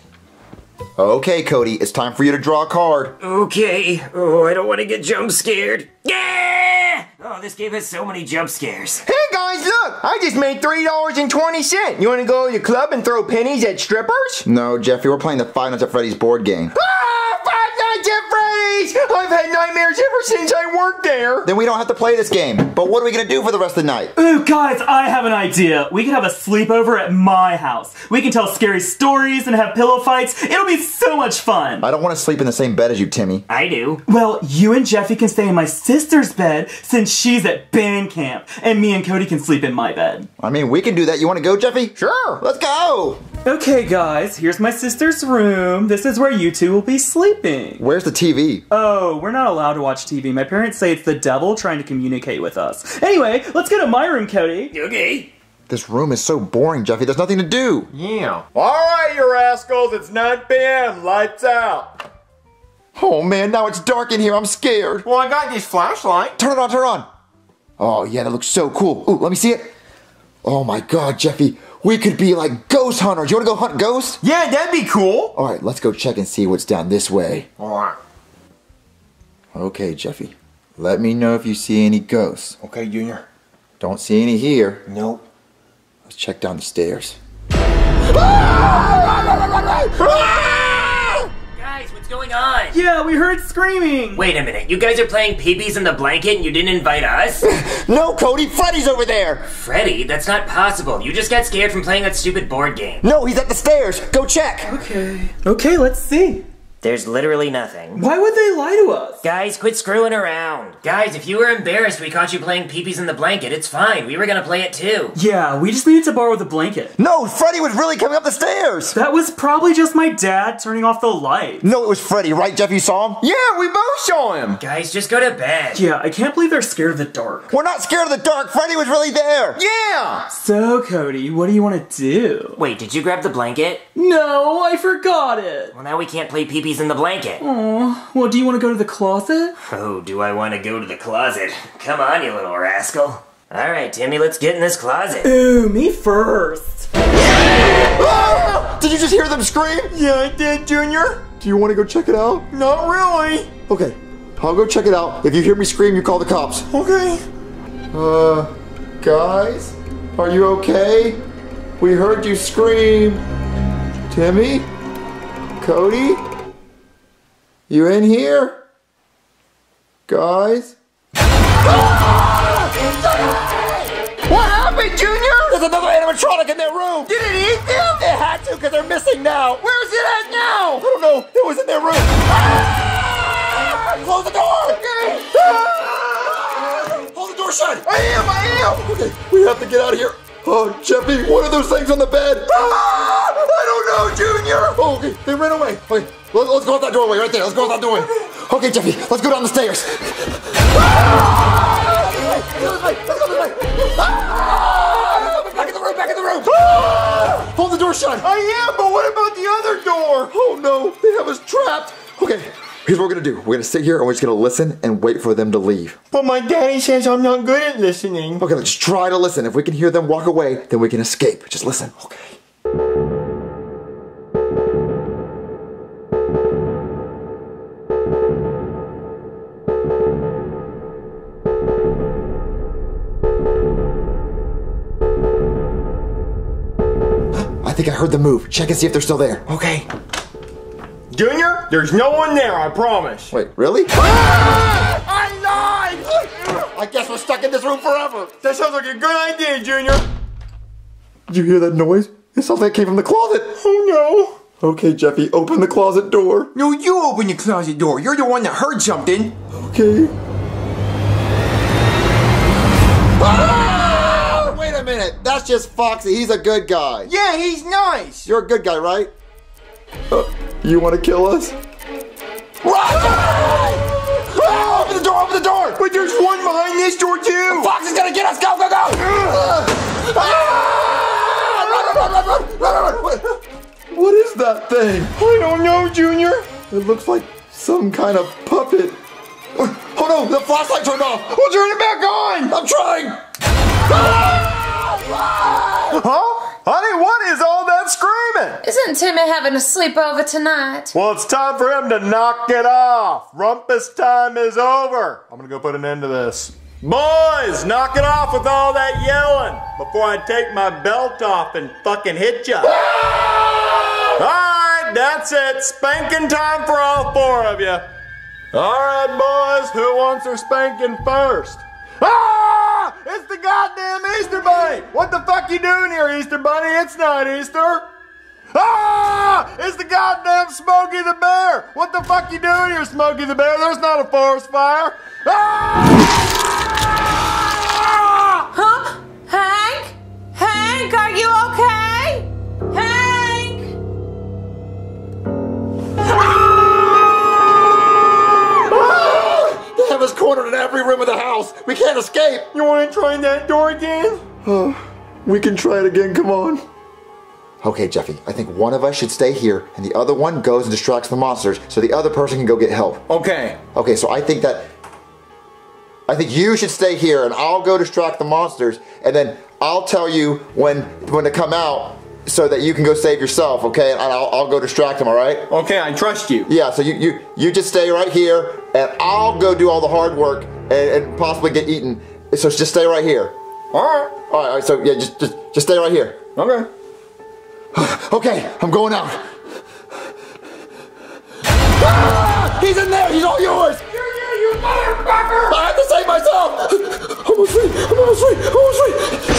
Okay, Cody, it's time for you to draw a card. Okay. Oh, I don't want to get jump scared. Yeah! Oh, this game has so many jump scares. Hey guys, look! I just made $3.20. You wanna go to the club and throw pennies at strippers? No, Jeffy, we're playing the Five Nights at Freddy's board game. Ah! Five Nights at Freddy's! I've had nightmares ever since I worked there. Then we don't have to play this game. But what are we gonna do for the rest of the night? Ooh, guys, I have an idea. We can have a sleepover at my house. We can tell scary stories and have pillow fights. It'll be so much fun. I don't want to sleep in the same bed as you, Timmy. I do. Well, you and Jeffy can stay in my sister's bed since she's at band camp. And me and Cody can sleep in my bed. I mean, we can do that. You want to go, Jeffy? Sure. Let's go. Okay, guys, here's my sister's room. This is where you two will be sleeping. Where's the TV? Oh, we're not allowed to watch TV. My parents say it's the devil trying to communicate with us. Anyway, let's go to my room, Cody. Okay. This room is so boring, Jeffy. There's nothing to do. Yeah. Alright, you rascals. It's 9 p.m. Lights out. Oh, man, now it's dark in here. I'm scared. Well, I got this flashlight. Turn it on, turn it on. Oh, yeah, that looks so cool. Ooh, let me see it. Oh, my God, Jeffy. We could be like ghost hunters. You want to go hunt ghosts? Yeah, that'd be cool. All right, let's go check and see what's down this way. Alright. Okay, Jeffy. Let me know if you see any ghosts. Okay, Junior. Don't see any here. Nope. Let's check down the stairs. Guys, what's going on? Yeah, we heard screaming. Wait a minute, you guys are playing Pee-Pees in the Blanket and you didn't invite us? No, Cody, Freddy's over there. Freddy? That's not possible. You just got scared from playing that stupid board game. No, he's at the stairs. Go check. Okay, let's see. There's literally nothing. Why would they lie to us? Guys, quit screwing around. Guys, if you were embarrassed we caught you playing Pee-Pees in the Blanket, it's fine. We were gonna play it too. Yeah, we just needed to borrow the blanket. No, Freddy was really coming up the stairs. That was probably just my dad turning off the light. No, it was Freddy, right, Jeff? You saw him? Yeah, we both saw him. Guys, just go to bed. Yeah, I can't believe they're scared of the dark. We're not scared of the dark. Freddy was really there. Yeah. So, Cody, what do you want to do? Wait, did you grab the blanket? No, I forgot it. Well, now we can't play Pee-Pees in the Blanket. Aw, well, do you want to go to the closet? Oh, do I want to go to the closet? Come on, you little rascal. Alright, Timmy, let's get in this closet. Ooh, me first. Ah! Did you just hear them scream? Yeah, I did, Junior. Do you want to go check it out? Not really. Okay, I'll go check it out. If you hear me scream, you call the cops. Okay. Guys, are you okay? We heard you scream. Timmy? Cody? You in here? Guys? What happened, Junior? There's another animatronic in their room! Did it eat them? It had to, because they're missing now! Where's it at now? I don't know, it was in their room! Ah! Close the door! Okay. Ah! Hold the door shut! I am! Okay, we have to get out of here! Oh, Jeffy, what are those things on the bed? Ah! I don't know, Junior! Oh, okay, they ran away. Okay, let's go out that doorway right there. Let's go out that doorway. Okay, Jeffy, let's go down the stairs. Ah! Let's go this way. Ah! Back in the room. Ah! Hold the door shut. I am, but what about the other door? Oh no, they have us trapped. Okay, here's what we're gonna do. We're gonna sit here and we're just gonna listen and wait for them to leave. But my daddy says I'm not good at listening. Okay, let's try to listen. If we can hear them walk away, then we can escape. Just listen. Okay. I think I heard them move. Check and see if they're still there. Okay. Junior, there's no one there, I promise. Wait, really? Ah! I lied! I guess we're stuck in this room forever. That sounds like a good idea, Junior. Did you hear that noise? It sounds like it came from the closet. Oh no. Okay, Jeffy, open the closet door. No, you open the closet door. You're the one that heard something. Okay. Ah! Wait a minute. That's just Foxy. He's a good guy. Yeah, he's nice. You're a good guy, right? You want to kill us? Run! Open the door! Open the door! But there's one behind this door too. Fox is gonna get us! Go! Go! Go! Run! What is that thing? I don't know, Junior. It looks like some kind of puppet. Oh no! The flashlight turned off. We'll turn it back on. I'm trying. Huh? Honey, what is all that screaming? Isn't Timmy having a sleepover tonight? Well, it's time for him to knock it off. Rumpus time is over. I'm gonna go put an end to this. Boys, knock it off with all that yelling before I take my belt off and fucking hit ya. Alright, that's it. Spanking time for all four of you. Alright, boys, who wants their spanking first? Ah! It's the goddamn Easter Bunny! What the fuck you doing here, Easter Bunny? It's not Easter! Ah! It's the goddamn Smokey the Bear! What the fuck you doing here, Smokey the Bear? There's not a forest fire! Ah! Huh? Hank? Hank, are you okay? Hank! They have us cornered in every room of the house. We can't escape. You want to try that door again? We can try it again. Come on. Okay, Jeffy. I think one of us should stay here, and the other one goes and distracts the monsters, so the other person can go get help. Okay. Okay. So I think you should stay here, and I'll go distract the monsters, and then I'll tell you when to come out, so that you can go save yourself. Okay, and I'll go distract them. All right. Okay, I trust you. Yeah. So you just stay right here, and I'll go do all the hard work and possibly get eaten. So just stay right here. All right. All right. So yeah, just stay right here. Okay. Okay, I'm going out. Ah! He's in there. He's all yours. You motherfucker! I have to save myself. I'm almost free. I'm almost free. I'm almost free.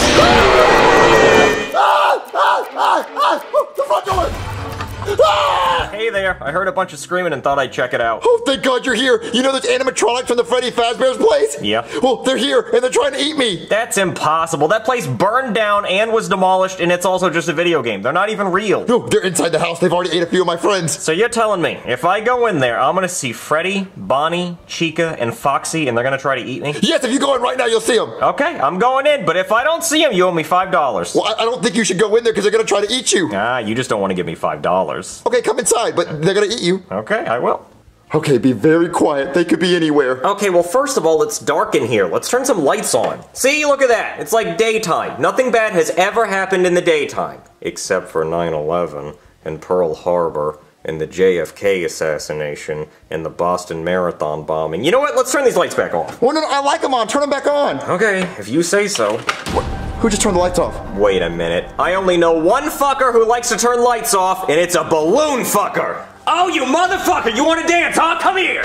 The front door. Ah! Hey there, I heard a bunch of screaming and thought I'd check it out. Oh, thank God you're here. You know those animatronics from the Freddy Fazbear's place? Yeah. Well, they're here and they're trying to eat me. That's impossible. That place burned down and was demolished, and it's also just a video game. They're not even real. No, they're inside the house. They've already ate a few of my friends. So you're telling me, if I go in there, I'm gonna see Freddy, Bonnie, Chica, and Foxy, and they're gonna try to eat me? Yes, if you go in right now, you'll see them. Okay, I'm going in, but if I don't see them, you owe me $5. Well, I don't think you should go in there because they're gonna try to eat you. Ah, you just don't want to give me $5. Okay, come inside, but they're gonna eat you. Okay, I will. Okay, be very quiet. They could be anywhere. Okay, well, first of all, it's dark in here. Let's turn some lights on. See, look at that. It's like daytime. Nothing bad has ever happened in the daytime. Except for 9/11 and Pearl Harbor and the JFK assassination, and the Boston Marathon bombing. You know what? Let's turn these lights back on. Well, no, I like them on. Turn them back on. Okay, if you say so. Who just turned the lights off? Wait a minute. I only know one fucker who likes to turn lights off, and it's a balloon fucker. Oh, you motherfucker! You want to dance, huh? Come here!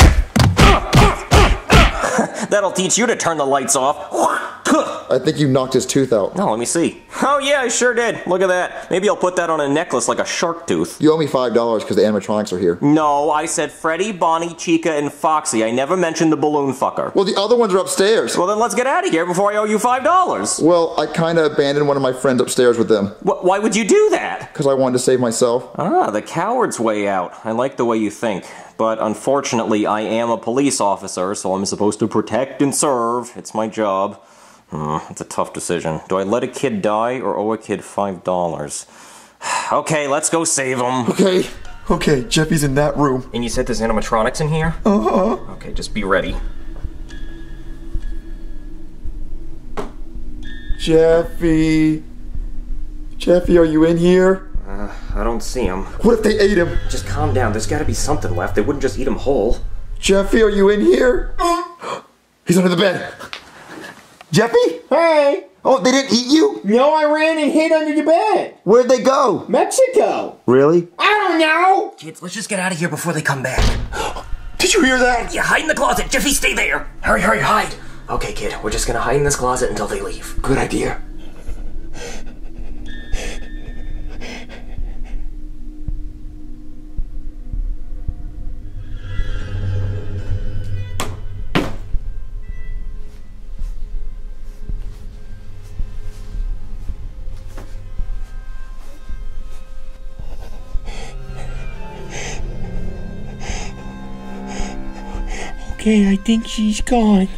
That'll teach you to turn the lights off. I think you knocked his tooth out. No, let me see. Oh yeah, I sure did. Look at that. Maybe I'll put that on a necklace like a shark tooth. You owe me $5 because the animatronics are here. No, I said Freddy, Bonnie, Chica, and Foxy. I never mentioned the balloon fucker. Well, the other ones are upstairs. Well, then let's get out of here before I owe you $5. Well, I kind of abandoned one of my friends upstairs with them. Why would you do that? Because I wanted to save myself. Ah, the coward's way out. I like the way you think. But unfortunately, I am a police officer, so I'm supposed to protect and serve. It's my job. It's a tough decision. Do I let a kid die or owe a kid $5? Okay, let's go save him. Okay, Jeffy's in that room. And you said there's animatronics in here? Uh-huh. Okay, just be ready. Jeffy, are you in here? I don't see him. What if they ate him? Just calm down. There's gotta be something left. They wouldn't just eat him whole. Jeffy, are you in here? He's under the bed. Jeffy? Hey! Oh, they didn't eat you? No, I ran and hid under your bed. Where'd they go? Mexico. Really? I don't know. Kids, let's just get out of here before they come back. Did you hear that? Yeah, hide in the closet. Jeffy, stay there. Hurry, hide. Okay, kid, we're just gonna hide in this closet until they leave. Good idea. Okay, I think she's gone.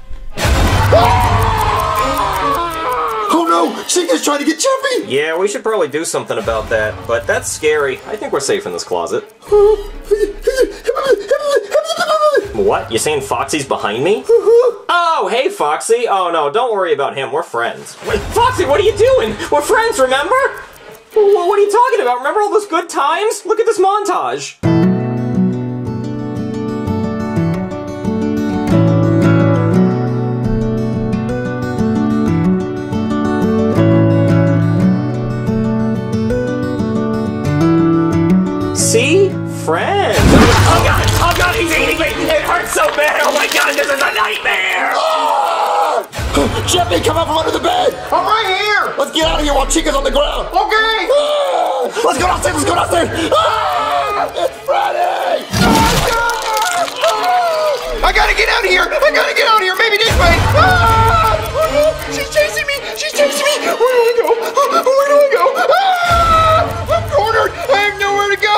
Oh no! Chica's trying to get Jeffy! Yeah, we should probably do something about that, but that's scary. I think we're safe in this closet. What? You saying Foxy's behind me? Oh, hey, Foxy. Oh, no, don't worry about him. We're friends. Wait, Foxy, what are you doing? We're friends, remember? What are you talking about? Remember all those good times? Look at this montage. See? Friends. Oh god, he's eating me. It hurts so bad. Oh my god, this is a nightmare. Jeffy, come up from under the bed. I'm right here. Let's get out of here while Chica's on the ground. Okay. Let's go downstairs. It's Freddy. I gotta get out of here. Maybe this way. She's chasing me. Where do I go? I'm cornered. I have nowhere to go.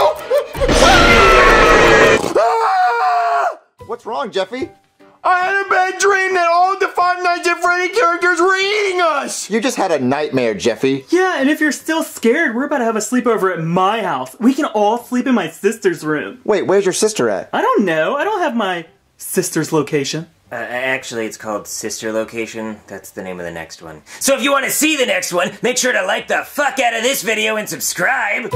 What's wrong, Jeffy? I had a bad dream that all the Five Nights at Freddy characters were eating us! You just had a nightmare, Jeffy. Yeah, and if you're still scared, we're about to have a sleepover at my house. We can all sleep in my sister's room. Wait, where's your sister at? I don't know. I don't have my sister's location. Actually, it's called Sister Location. That's the name of the next one. So if you want to see the next one, make sure to like the fuck out of this video and subscribe.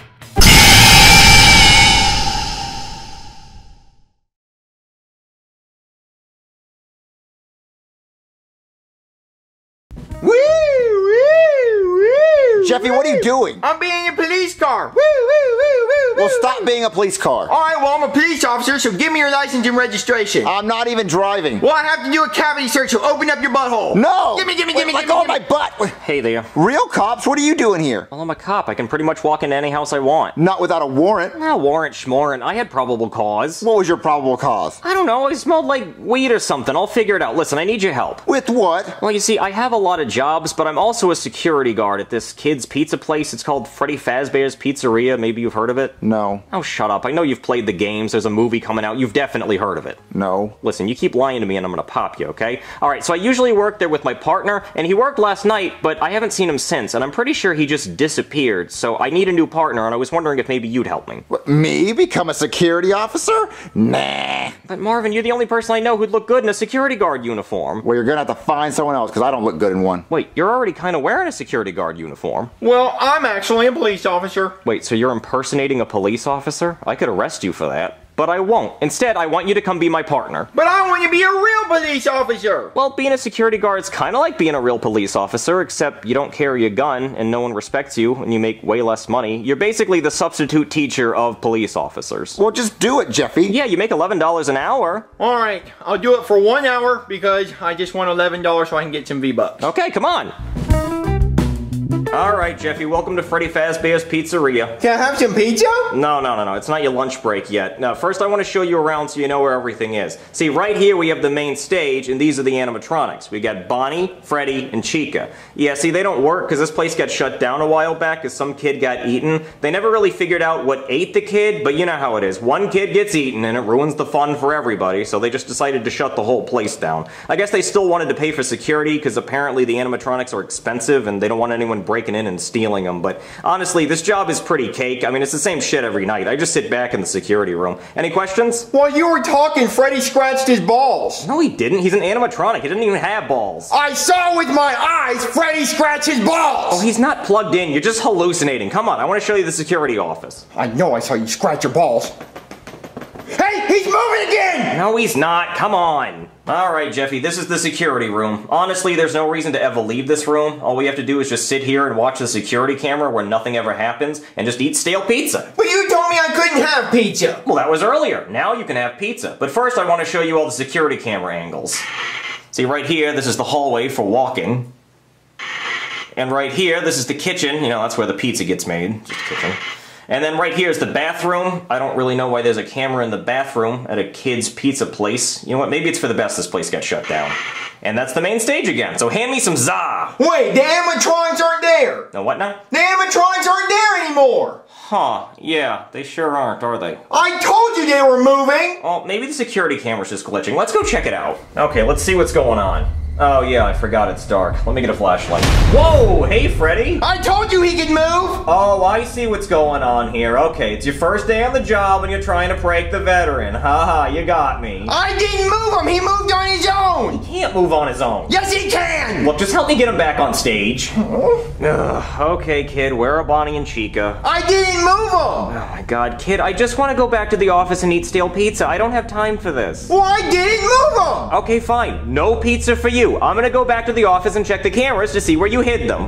Jeffy, what are you doing? I'm being a police car. Well, stop being a police car. Alright, well, I'm a police officer, so give me your license and registration. I'm not even driving. Well, I have to do a cavity search, so open up your butthole. No! Give me. Let go of my butt. Hey there. Real cops, what are you doing here? Well, I'm a cop. I can pretty much walk into any house I want. Not without a warrant. No, warrant schmorrant. I had probable cause. What was your probable cause? I don't know. I smelled like weed or something. I'll figure it out. Listen, I need your help. With what? Well, you see, I have a lot of jobs, but I'm also a security guard at this kid's pizza place. It's called Freddy Fazbear's Pizzeria. Maybe you've heard of it? No. Oh, shut up. I know you've played the games. There's a movie coming out. You've definitely heard of it. No. Listen, you keep lying to me and I'm gonna pop you, okay? Alright, so I usually work there with my partner, and he worked last night, but I haven't seen him since, and I'm pretty sure he just disappeared, so I need a new partner, and I was wondering if maybe you'd help me. What, me? Become a security officer? Nah. But Marvin, you're the only person I know who'd look good in a security guard uniform. Well, you're gonna have to find someone else, because I don't look good in one. Wait, you're already kind of wearing a security guard uniform. Well, I'm actually a police officer. Wait, so you're impersonating a police officer? I could arrest you for that. But I won't. Instead, I want you to come be my partner. But I want you to be a real police officer. Well, being a security guard's kind of like being a real police officer, except you don't carry a gun and no one respects you and you make way less money. You're basically the substitute teacher of police officers. Well, just do it, Jeffy. Yeah, you make $11 an hour. All right, I'll do it for 1 hour because I just want $11 so I can get some V-Bucks. Okay, come on. Alright, Jeffy, welcome to Freddy Fazbear's Pizzeria. Can I have some pizza? No, it's not your lunch break yet. Now, first I want to show you around so you know where everything is. See, right here we have the main stage, and these are the animatronics. We got Bonnie, Freddy, and Chica. Yeah, see, they don't work because this place got shut down a while back because some kid got eaten. They never really figured out what ate the kid, but you know how it is. One kid gets eaten, and it ruins the fun for everybody, so they just decided to shut the whole place down. I guess they still wanted to pay for security because apparently the animatronics are expensive, and they don't want anyone breaking in and stealing them, but honestly, this job is pretty cake. I mean, it's the same shit every night. I just sit back in the security room. Any questions? While you were talking, Freddy scratched his balls. No, he didn't. He's an animatronic. He didn't even have balls. I saw with my eyes Freddy scratch his balls! Oh, he's not plugged in. You're just hallucinating. Come on, I want to show you the security office. I know I saw you scratch your balls. Hey, he's moving again! No, he's not. Come on. Alright, Jeffy, this is the security room. Honestly, there's no reason to ever leave this room. All we have to do is just sit here and watch the security camera where nothing ever happens and just eat stale pizza. But you told me I couldn't have pizza! Well, that was earlier. Now you can have pizza. But first I want to show you all the security camera angles. See, right here, this is the hallway for walking. And right here, this is the kitchen. You know, that's where the pizza gets made. Just kitchen. And then right here is the bathroom. I don't really know why there's a camera in the bathroom at a kid's pizza place. You know what, maybe it's for the best this place got shut down. And that's the main stage again, so hand me some za! Wait, the animatronics aren't there! No, what now? The animatronics aren't there anymore! Huh, yeah, they sure aren't, are they? I told you they were moving! Oh, maybe the security camera's just glitching. Let's go check it out. Okay, let's see what's going on. Oh yeah, I forgot it's dark. Let me get a flashlight. Whoa, hey Freddy! I told you he could move! Oh, I see what's going on here. Okay, it's your first day on the job and you're trying to prank the veteran. Haha, you got me. I didn't move him, he moved on his own! He can't move on his own. Yes, he can! Look, just help me get him back on stage. Okay, kid, where are Bonnie and Chica? I didn't move them! Oh my god, kid, I just want to go back to the office and eat stale pizza. I don't have time for this. Well, I didn't move them! Okay, fine. No pizza for you. I'm gonna go back to the office and check the cameras to see where you hid them.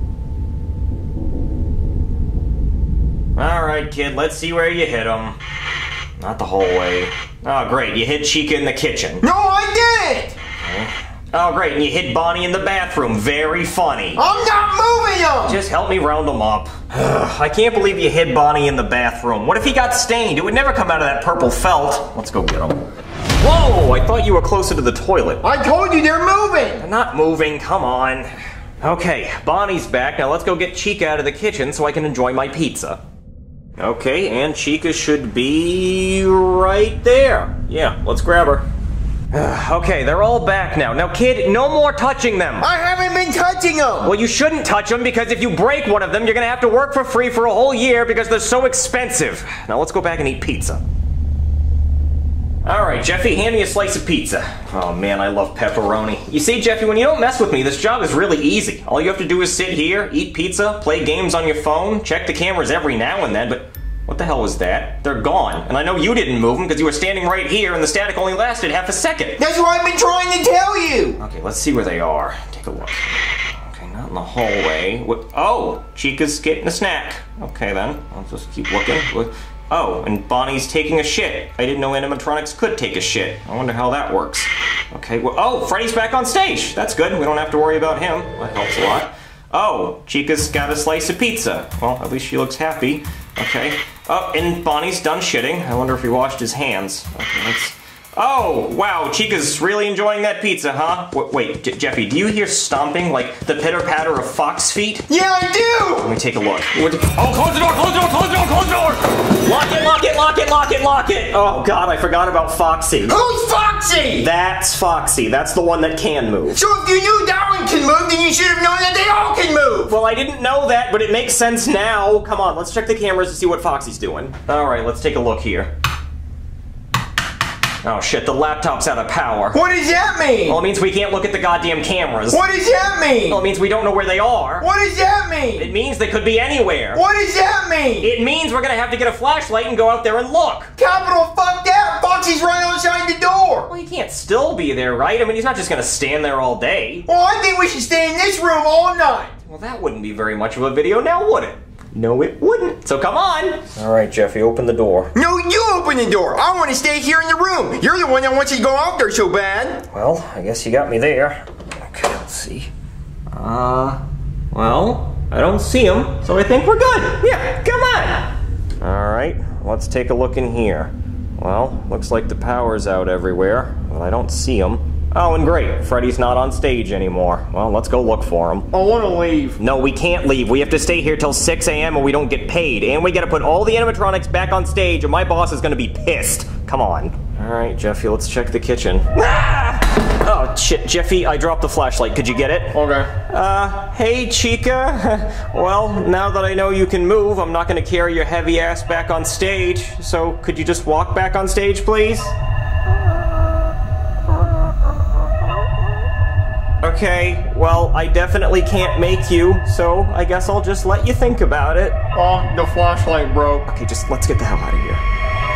Alright, kid, let's see where you hid them. Not the whole way. Oh, great, you hid Chica in the kitchen. No, I didn't! Okay. Oh, great, and you hid Bonnie in the bathroom. Very funny. I'm not moving them! Just help me round them up. I can't believe you hid Bonnie in the bathroom. What if he got stained? It would never come out of that purple felt. Let's go get him. Whoa, I thought you were closer to the toilet. I told you they're moving! They're not moving, come on. Okay, Bonnie's back. Now let's go get Chica out of the kitchen so I can enjoy my pizza. Okay, and Chica should be right there. Yeah, let's grab her. Okay, they're all back now. Now, kid, no more touching them. I haven't been touching them. Well, you shouldn't touch them because if you break one of them, you're gonna have to work for free for a whole year because they're so expensive. Now let's go back and eat pizza. Alright, Jeffy, hand me a slice of pizza. Oh man, I love pepperoni. You see, Jeffy, when you don't mess with me, this job is really easy. All you have to do is sit here, eat pizza, play games on your phone, check the cameras every now and then, but what the hell was that? They're gone. And I know you didn't move them because you were standing right here and the static only lasted half a second. That's what I've been trying to tell you! Okay, let's see where they are. Take a look. Okay, not in the hallway. Oh, Chica's getting a snack. Okay then, I'll just keep looking. Oh, and Bonnie's taking a shit. I didn't know animatronics could take a shit. I wonder how that works. Okay, well, oh, Freddy's back on stage. That's good. We don't have to worry about him. That helps a lot. Oh, Chica's got a slice of pizza. Well, at least she looks happy. Okay. Oh, and Bonnie's done shitting. I wonder if he washed his hands. Okay, let's... Oh, wow, Chica's really enjoying that pizza, huh? Wait, Jeffy, do you hear stomping like the pitter-patter of fox feet? Yeah, I do! Let me take a look. Oh, close the door, close the door, close the door, close the door! Lock it, lock it, lock it, lock it, lock it! Oh, God, I forgot about Foxy. Who's Foxy? That's Foxy. That's the one that can move. So if you knew that one can move, then you should have known that they all can move! Well, I didn't know that, but it makes sense now. Come on, let's check the cameras to see what Foxy's doing. All right, let's take a look here. Oh shit, the laptop's out of power. What does that mean? Well, it means we can't look at the goddamn cameras. What does that mean? Well, it means we don't know where they are. What does that mean? It means they could be anywhere. What does that mean? It means we're gonna have to get a flashlight and go out there and look. Capital fuck that! Foxy's right outside the door! Well, he can't still be there, right? I mean, he's not just gonna stand there all day. Well, I think we should stay in this room all night. Well, that wouldn't be very much of a video now, would it? No, it wouldn't. So come on. All right, Jeffy, open the door. No, you open the door. I want to stay here in the room. You're the one that wants to go out there so bad. Well, I guess you got me there. Okay, let's see. Well, I don't see him, so I think we're good. Yeah, come on. All right, let's take a look in here. Well, looks like the power's out everywhere, but I don't see him. Oh, and great, Freddy's not on stage anymore. Well, let's go look for him. I want to leave. No, we can't leave. We have to stay here till 6 a.m. or we don't get paid. And we gotta put all the animatronics back on stage or my boss is gonna be pissed. Come on. All right, Jeffy, let's check the kitchen. Ah! Oh, shit, Jeffy, I dropped the flashlight. Could you get it? Okay. Hey, Chica. Well, now that I know you can move, I'm not gonna carry your heavy ass back on stage. So, could you just walk back on stage, please? Okay, well, I definitely can't make you, so I guess I'll just let you think about it. Oh, the flashlight broke. Okay, just let's get the hell out of here.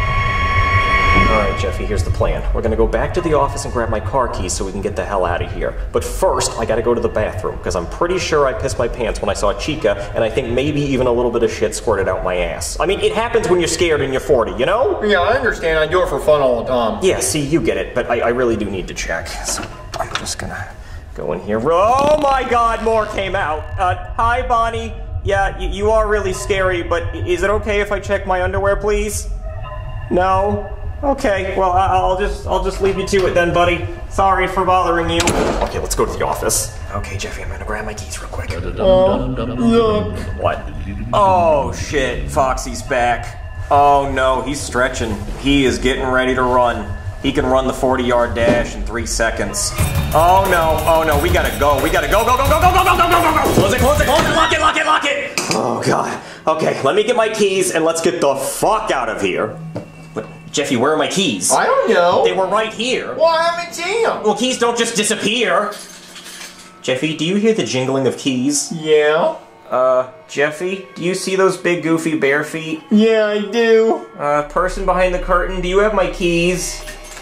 Alright, Jeffy, here's the plan. We're gonna go back to the office and grab my car keys so we can get the hell out of here. But first, I gotta go to the bathroom, because I'm pretty sure I pissed my pants when I saw Chica, and I think maybe even a little bit of shit squirted out my ass. I mean, it happens when you're scared and you're 40, you know? Yeah, I understand. I do it for fun all the time. Yeah, see, you get it, but I really do need to check. So, I'm just gonna go in here. Oh my god, more came out. Hi, Bonnie. Yeah, you are really scary, but is it okay if I check my underwear, please? No? Okay, well, I'll just leave you to it then, buddy. Sorry for bothering you. Okay, let's go to the office. Okay, Jeffy, I'm gonna grab my keys real quick. Look. What? Oh, shit, Foxy's back. Oh no, he's stretching. He is getting ready to run. He can run the 40-yard dash in 3 seconds. Oh no, we gotta go. We gotta go. Close it, lock it. Oh god. Okay, let me get my keys and let's get the fuck out of here. But, Jeffy, where are my keys? I don't know. They were right here. Well, I haven't seen them. Well, keys don't just disappear. Jeffy, do you hear the jingling of keys? Yeah. Jeffy, do you see those big goofy bare feet? Yeah, I do. Person behind the curtain, do you have my keys?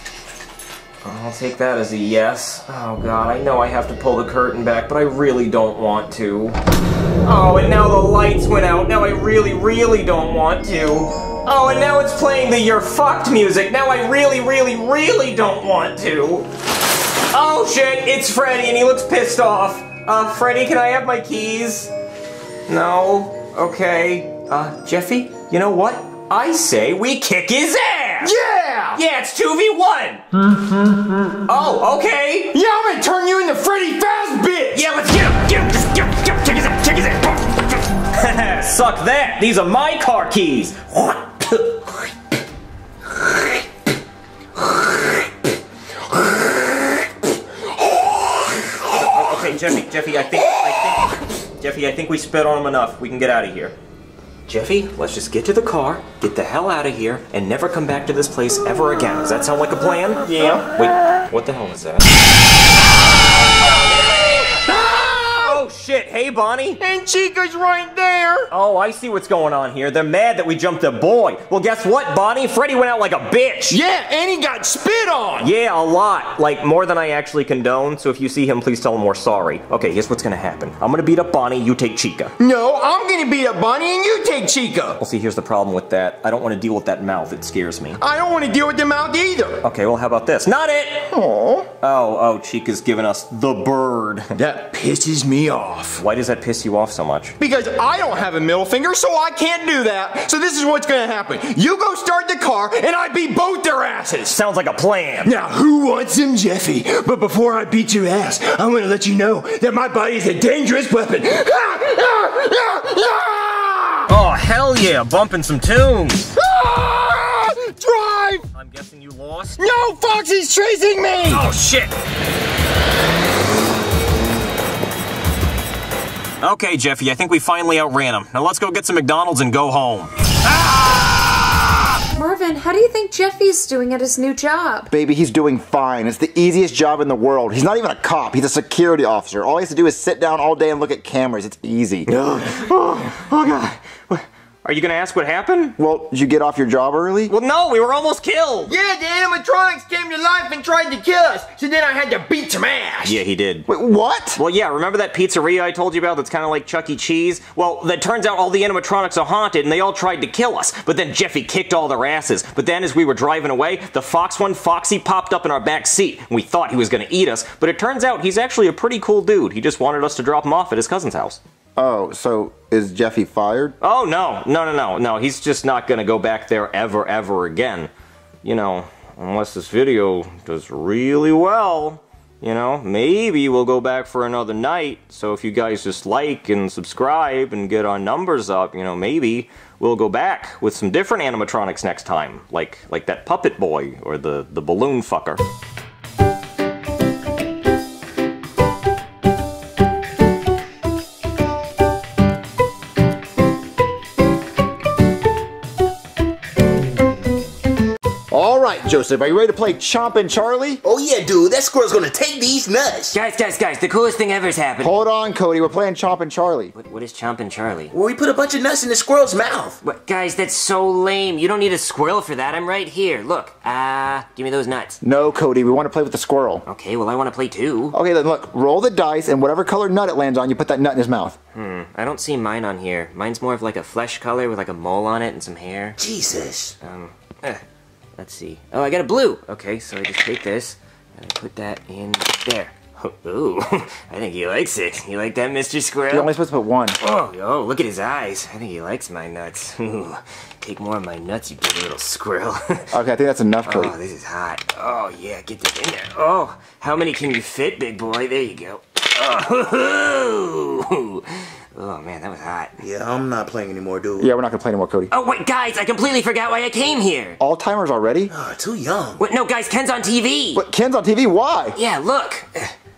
I'll take that as a yes. Oh god, I know I have to pull the curtain back, but I really don't want to. Oh, and now the lights went out. Now I really, really don't want to. Oh, and now it's playing the "You're fucked" music. Now I really, really, really don't want to. Oh shit, it's Freddy and he looks pissed off. Freddy, can I have my keys? No? Okay. Jeffy, you know what? I say we kick his ass! Yeah! Yeah, it's 2v1! Oh, okay! Yeah, I'm gonna turn you into Freddy Fazbear! Yeah, let's get him! Kick his ass! Suck that! These are my car keys! Okay, Jeffy, I think we spit on him enough. We can get out of here. Jeffy, let's just get to the car, get the hell out of here, and never come back to this place ever again. Does that sound like a plan? Yeah. Wait, what the hell was that? Oh shit, hey Bonnie. And Chica's right there. Oh, I see what's going on here. They're mad that we jumped a boy. Well, guess what, Bonnie? Freddy went out like a bitch. Yeah, and he got spit on. Yeah, a lot. Like, more than I actually condone, so if you see him, please tell him we're sorry. Okay, here's what's gonna happen. I'm gonna beat up Bonnie, you take Chica. No, I'm gonna beat up Bonnie and you take Chica. Well, see, here's the problem with that. I don't want to deal with that mouth. It scares me. I don't want to deal with the mouth either. Okay, well, how about this? Not it! Aww. Oh, Chica's giving us the bird. That pisses me off. Why does that piss you off so much? Because I don't have a middle finger, so I can't do that. So this is what's gonna happen. You go start the car, and I beat both their asses. Sounds like a plan. Now, who wants some Jeffy? But before I beat your ass, I want to let you know that my body is a dangerous weapon. Oh, hell yeah, bumping some tunes. Drive! I'm guessing you lost? No, Foxy's chasing me! Oh, shit! Okay, Jeffy, I think we finally outran him. Now let's go get some McDonald's and go home. Ah! Marvin, how do you think Jeffy's doing at his new job? Baby, he's doing fine. It's the easiest job in the world. He's not even a cop. He's a security officer. All he has to do is sit down all day and look at cameras. It's easy. Oh, God. Are you gonna ask what happened? Well, did you get off your job early? Well, no, we were almost killed. Yeah, the animatronics came to life and tried to kill us, so then I had to beat some ass. Yeah, he did. Wait, what? Well, yeah, remember that pizzeria I told you about that's kind of like Chuck E. Cheese? Well, that turns out all the animatronics are haunted and they all tried to kill us. But then Jeffy kicked all their asses. But then as we were driving away, the Fox one, Foxy, popped up in our back seat. And we thought he was gonna eat us, but it turns out he's actually a pretty cool dude. He just wanted us to drop him off at his cousin's house. Oh, so is Jeffy fired? Oh, no. He's just not gonna go back there ever again. You know, unless this video does really well. You know, maybe we'll go back for another night. So if you guys just like and subscribe and get our numbers up, you know, maybe we'll go back with some different animatronics next time. Like that puppet boy or the balloon fucker. Joseph, are you ready to play Chompin' Charlie? Oh yeah, dude, that squirrel's gonna take these nuts. Guys, the coolest thing ever's happened. Hold on, Cody, we're playing Chompin' Charlie. What is Chompin' Charlie? Well, we put a bunch of nuts in the squirrel's mouth. What, guys, that's so lame. You don't need a squirrel for that. I'm right here. Look, give me those nuts. No, Cody, we want to play with the squirrel. Okay, well, I want to play too. Okay, then look, roll the dice, and whatever color nut it lands on, you put that nut in his mouth. I don't see mine on here. Mine's more of like a flesh color with like a mole on it and some hair. Jesus. Let's see. Oh, I got a blue. Okay, so I just take this and I put that in there. Ooh, I think he likes it. You like that, Mr. Squirrel? You're only supposed to put one. Oh, look at his eyes. I think he likes my nuts. Ooh, take more of my nuts, you big little squirrel. Okay, I think that's enough, Cody. Oh, this is hot. Oh, yeah, get this in there. Oh, how many can you fit, big boy? There you go. Oh, man, that was hot. Yeah, I'm not playing anymore, dude. Yeah, we're not gonna play anymore, Cody. Oh, wait, guys, I completely forgot why I came here. All timers already? Too young. Wait, no, guys, Ken's on TV. What, Ken's on TV? Why? Yeah, look.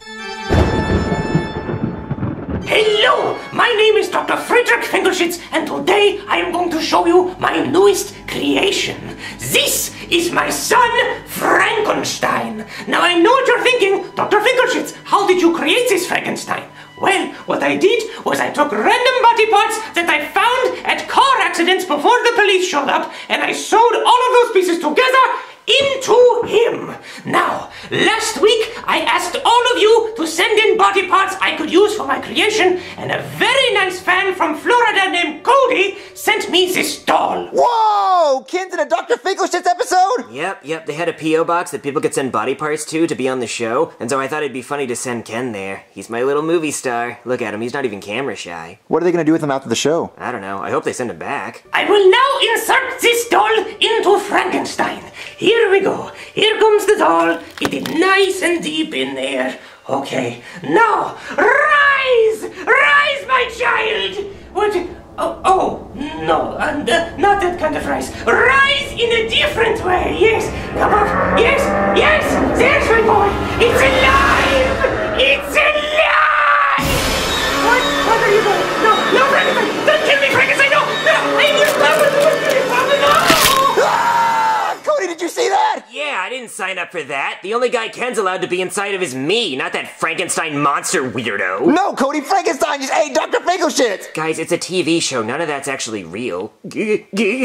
Hello, my name is Dr. Friedrich Finkelschitz, and today I am going to show you my newest creation. This is my son, Frankenstein. Now I know what you're thinking, Dr. Finkelschitz, how did you create this Frankenstein? Well, what I did was I took random body parts that I found at car accidents before the police showed up, and I sewed all of those pieces together into him. Now, last week I asked all of you to send in body parts I could use for my creation, and a very nice fan from Florida named Cody sent me this doll. Whoa! Ken's in a Dr. Finkelschitz episode? Yep, they had a P.O. box that people could send body parts to be on the show, and so I thought it'd be funny to send Ken there. He's my little movie star. Look at him, he's not even camera shy. What are they gonna do with him after the show? I don't know, I hope they send him back. I will now insert this doll into Frankenstein. Here we go. Here comes the doll. Get it nice and deep in there. Okay. Now, rise! Rise, my child! What? Oh, no, not that kind of rise. Rise in a different way. Yes, come on. Yes, there's my boy. It's alive! It's alive! What are you doing? No, Frankenstein! Don't kill me, Frankenstein! No! I knew Papa! No! Cody, did you see that? Yeah, I didn't sign up for that. The only guy Ken's allowed to be inside of is me, not that Frankenstein monster weirdo. No, Cody, Frankenstein just ate Dr. Finkelschitz! Guys, it's a TV show. None of that's actually real. What's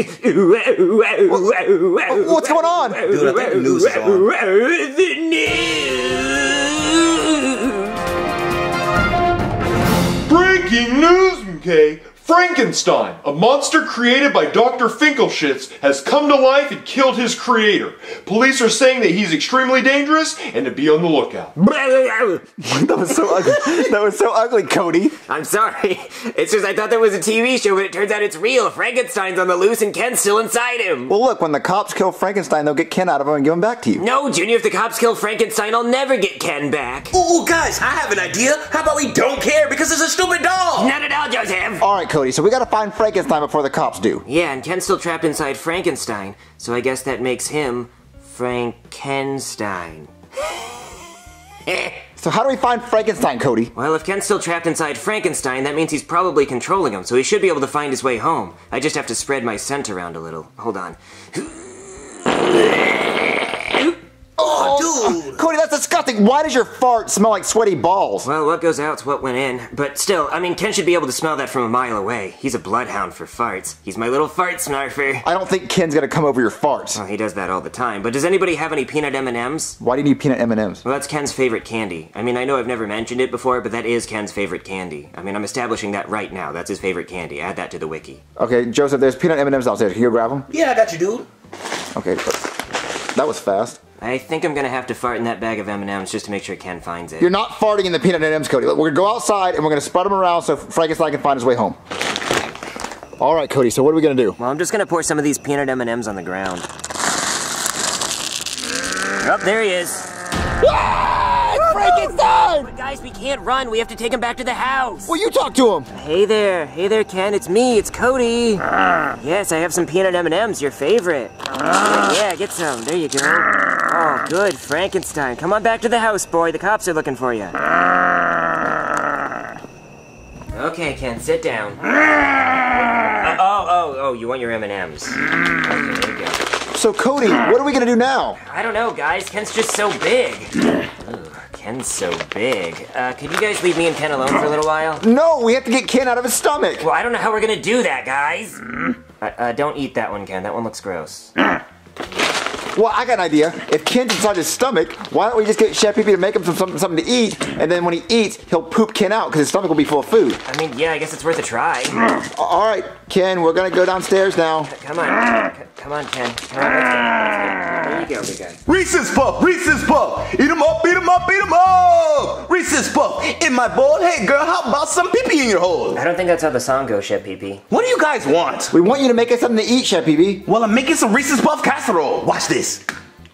going on? Dude, I think the news is on. The news! Breaking news, okay? Frankenstein, a monster created by Dr. Finkelschitz, has come to life and killed his creator. Police are saying that he's extremely dangerous and to be on the lookout. That was so ugly. That was so ugly, Cody. I'm sorry. It's just I thought that was a TV show, but it turns out it's real. Frankenstein's on the loose and Ken's still inside him. Well, look, when the cops kill Frankenstein, they'll get Ken out of him and give him back to you. No, Junior, if the cops kill Frankenstein, I'll never get Ken back. Ooh, guys, I have an idea. How about we don't care because it's a stupid doll? Not at all, Joseph. All right, Cody, so we gotta find Frankenstein before the cops do. Yeah, and Ken's still trapped inside Frankenstein, so I guess that makes him Frankenstein. So how do we find Frankenstein, Cody? Well, if Ken's still trapped inside Frankenstein, that means he's probably controlling him, so he should be able to find his way home. I just have to spread my scent around a little. Hold on. Oh, dude! Cody, that's disgusting. Why does your fart smell like sweaty balls? Well, what goes out's what went in. But still, I mean, Ken should be able to smell that from a mile away. He's a bloodhound for farts. He's my little fart snarfer. I don't think Ken's gonna come over your farts. Well, he does that all the time. But does anybody have any peanut M&Ms? Why do you need peanut M&Ms? Well, that's Ken's favorite candy. I mean, I know I've never mentioned it before, but that is Ken's favorite candy. I mean, I'm establishing that right now. That's his favorite candy. Add that to the wiki. Okay, Joseph, there's peanut M&Ms downstairs. Can you grab them? Yeah, I got you, dude. Okay, that was fast. I think I'm gonna have to fart in that bag of M&Ms just to make sure Ken finds it. You're not farting in the peanut M&Ms, Cody. We're gonna go outside and we're gonna spread them around so Frankenstein can find his way home. All right, Cody, so what are we gonna do? Well, I'm just gonna pour some of these peanut M&Ms on the ground. Oh, there he is. It's Frankenstein! But guys, we can't run. We have to take him back to the house. Well, you talk to him. Hey there, Ken. It's me. It's Cody. Yes, I have some peanut M&Ms. Your favorite. Yeah, get some. There you go. Oh, good, Frankenstein. Come on back to the house, boy. The cops are looking for you. Okay, Ken, sit down. Oh, you want your M&Ms. Okay, there you go. So, Cody, what are we gonna do now? I don't know, guys. Ken's just so big. Ugh, Ken's so big. Could you guys leave me and Ken alone for a little while? No, we have to get Ken out of his stomach. Well, I don't know how we're gonna do that, guys. Don't eat that one, Ken. That one looks gross. Well, I got an idea. If Ken's inside his stomach, why don't we just get Chef Pee Pee to make him something to eat, and then when he eats, he'll poop Ken out because his stomach will be full of food. I mean, yeah, I guess it's worth a try. All right, Ken, we're gonna go downstairs now. Come on, come on, Ken. Come on, let's go. There you go, big guy. Reese's Puff, Reese's Puff. Eat 'em up, beat 'em up, beat 'em up. Reese's Puff in my bowl. Hey, girl, how about some pee-pee in your hole? I don't think that's how the song goes, Chef Pee Pee. What do you guys want? We want you to make us something to eat, Chef Pee Pee. Well, I'm making some Reese's Puff casserole. Watch this.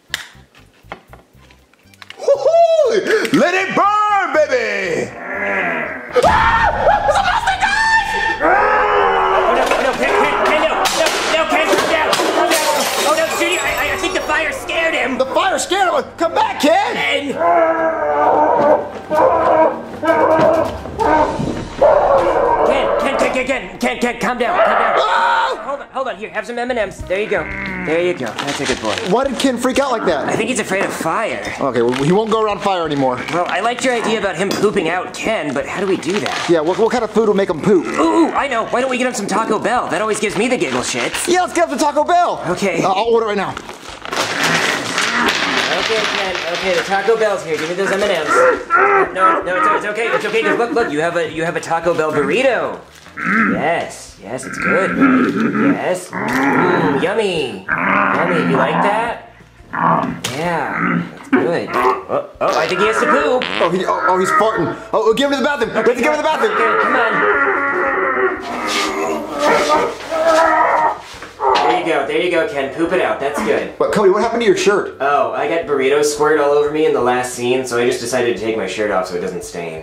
Let it burn, baby! Ah! It's a monster, guys! No, Ken, Ken, calm down. Oh, no, Judy, I think the fire scared him. The fire scared him? Come back, Ken! Ken, calm down. Hold on, here, have some M&Ms. There you go. That's a good boy. Why did Ken freak out like that? I think he's afraid of fire. Okay, well, he won't go around fire anymore. Well, I liked your idea about him pooping out Ken, but how do we do that? Yeah, what kind of food will make him poop? Ooh, I know. Why don't we get him some Taco Bell? That always gives me the giggle shits. Yeah, let's get him some Taco Bell. Okay. I'll order right now. Okay, Ken. Okay, the Taco Bell's here. Give me those M&Ms. No, it's okay. It's okay. Cause look, you have a Taco Bell burrito. Yes, it's good, right? Yes. Yummy. You like that? Yeah, that's good. Oh, I think he has to poop. Oh, he's farting. Oh, give him to the bathroom. Let's get him to the bathroom. Okay, come on. There you go, Ken. Poop it out. That's good. But Cody, what happened to your shirt? Oh, I got burrito squirted all over me in the last scene, so I just decided to take my shirt off so it doesn't stain.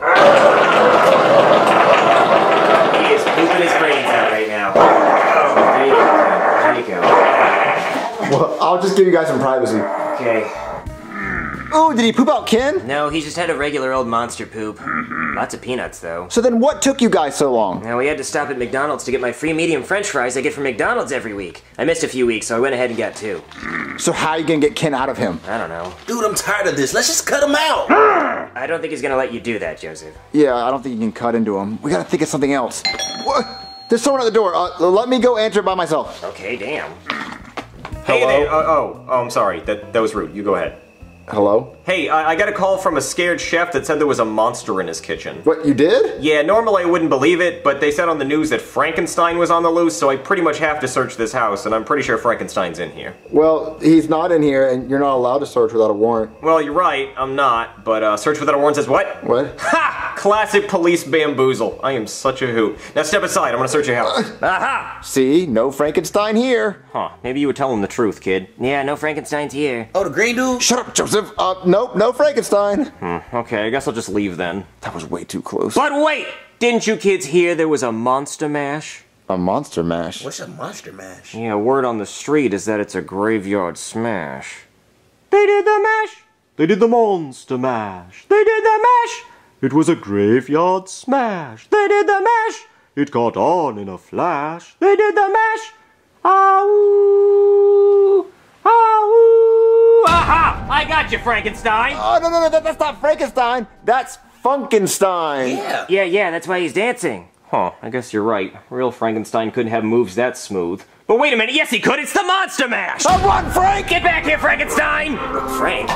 He is pooping his brains out right now. Oh, there you go. Well, I'll just give you guys some privacy. Okay. Oh, did he poop out Ken? No, he just had a regular old monster poop. Lots of peanuts, though. So then what took you guys so long? Now, we had to stop at McDonald's to get my free medium french fries I get from McDonald's every week. I missed a few weeks, so I went ahead and got 2. So how are you gonna get Ken out of him? I don't know. Dude, I'm tired of this. Let's just cut him out. I don't think he's gonna let you do that, Joseph. Yeah, I don't think you can cut into him. We gotta think of something else. What? There's someone at the door. Let me go answer it by myself. Okay, damn. Hey there. I'm sorry. That was rude. You go ahead. Hello? Hey, I got a call from a scared chef that said there was a monster in his kitchen. What, you did? Yeah, normally I wouldn't believe it, but they said on the news that Frankenstein was on the loose, so I pretty much have to search this house, and I'm pretty sure Frankenstein's in here. Well, he's not in here, and you're not allowed to search without a warrant. Well, you're right, I'm not, but search without a warrant says what? What? Ha! Classic police bamboozle. I am such a hoot. Now step aside, I'm gonna search your house. Aha! See? No Frankenstein here. Huh, maybe you would tell him the truth, kid. Yeah, no Frankenstein's here. Oh, the green dude? Shut up, Joseph. Nope, no Frankenstein. Okay, I guess I'll just leave then. That was way too close. But wait! Didn't you kids hear there was a monster mash? A monster mash? What's a monster mash? Yeah, word on the street is that it's a graveyard smash. They did the mash! They did the monster mash. They did the mash. It was a graveyard smash. They did the mash. It caught on in a flash. They did the mash. Ah-ooh. Ah-ooh. Aha! I got you, Frankenstein! Oh, no, that's not Frankenstein. That's Funkenstein. Yeah, that's why he's dancing. Huh, I guess you're right. Real Frankenstein couldn't have moves that smooth. But wait a minute, yes he could! It's the Monster Mash! Oh, run, Frank! Get back here, Frankenstein! Frank.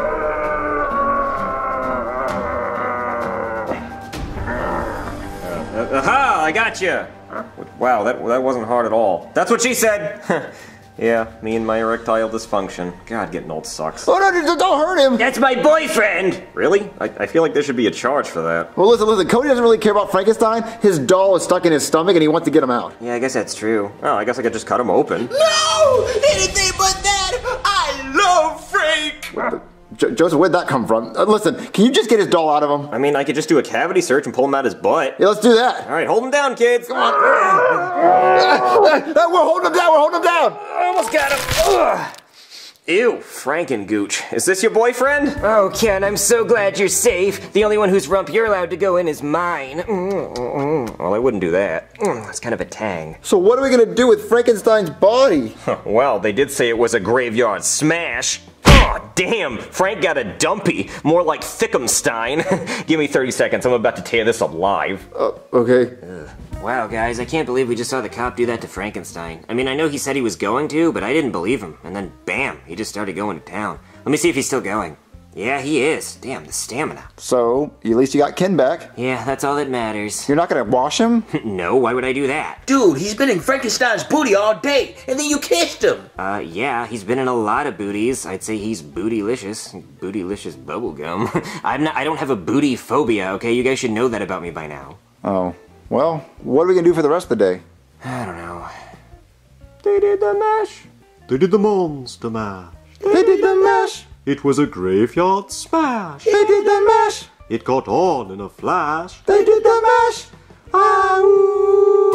Aha! I got you! Wow, that wasn't hard at all. That's what she said! Yeah, me and my erectile dysfunction. God, getting old sucks. Oh, no, don't hurt him. That's my boyfriend. Really? I feel like there should be a charge for that. Well, listen, Cody doesn't really care about Frankenstein. His doll is stuck in his stomach and he wants to get him out. Yeah, I guess that's true. Oh, I guess I could just cut him open. No! Anything but that! I love Frank! Joseph, where'd that come from? Listen, can you just get his doll out of him? I mean, I could just do a cavity search and pull him out his butt. Yeah, let's do that. All right, hold him down, kids. Come on. We're holding him down. I almost got him. Ugh. Ew, Frankengooch. Is this your boyfriend? Oh, Ken, I'm so glad you're safe. The only one whose rump you're allowed to go in is mine. Well, I wouldn't do that. That's kind of a tang. So what are we going to do with Frankenstein's body? Well, they did say it was a graveyard smash. Oh, damn, Frank got a dumpy. More like Thickumstein. Give me 30 seconds, I'm about to tear this up live. Okay. Wow, guys, I can't believe we just saw the cop do that to Frankenstein. I mean, I know he said he was going to, but I didn't believe him. And then, bam, he just started going to town. Let me see if he's still going. Yeah, he is. Damn, the stamina. So, at least you got Ken back. Yeah, that's all that matters. You're not gonna wash him? No, why would I do that? Dude, he's been in Frankenstein's booty all day, and then you kissed him. Yeah, he's been in a lot of booties. I'd say he's bootylicious. Bootylicious bubblegum. I don't have a booty phobia, okay? You guys should know that about me by now. Oh. Well, what are we gonna do for the rest of the day? I don't know. They did the mash. They did the monster mash. They did the mash. It was a graveyard smash. They did the mash. It caught on in a flash. They did the mash. Ah-ooh.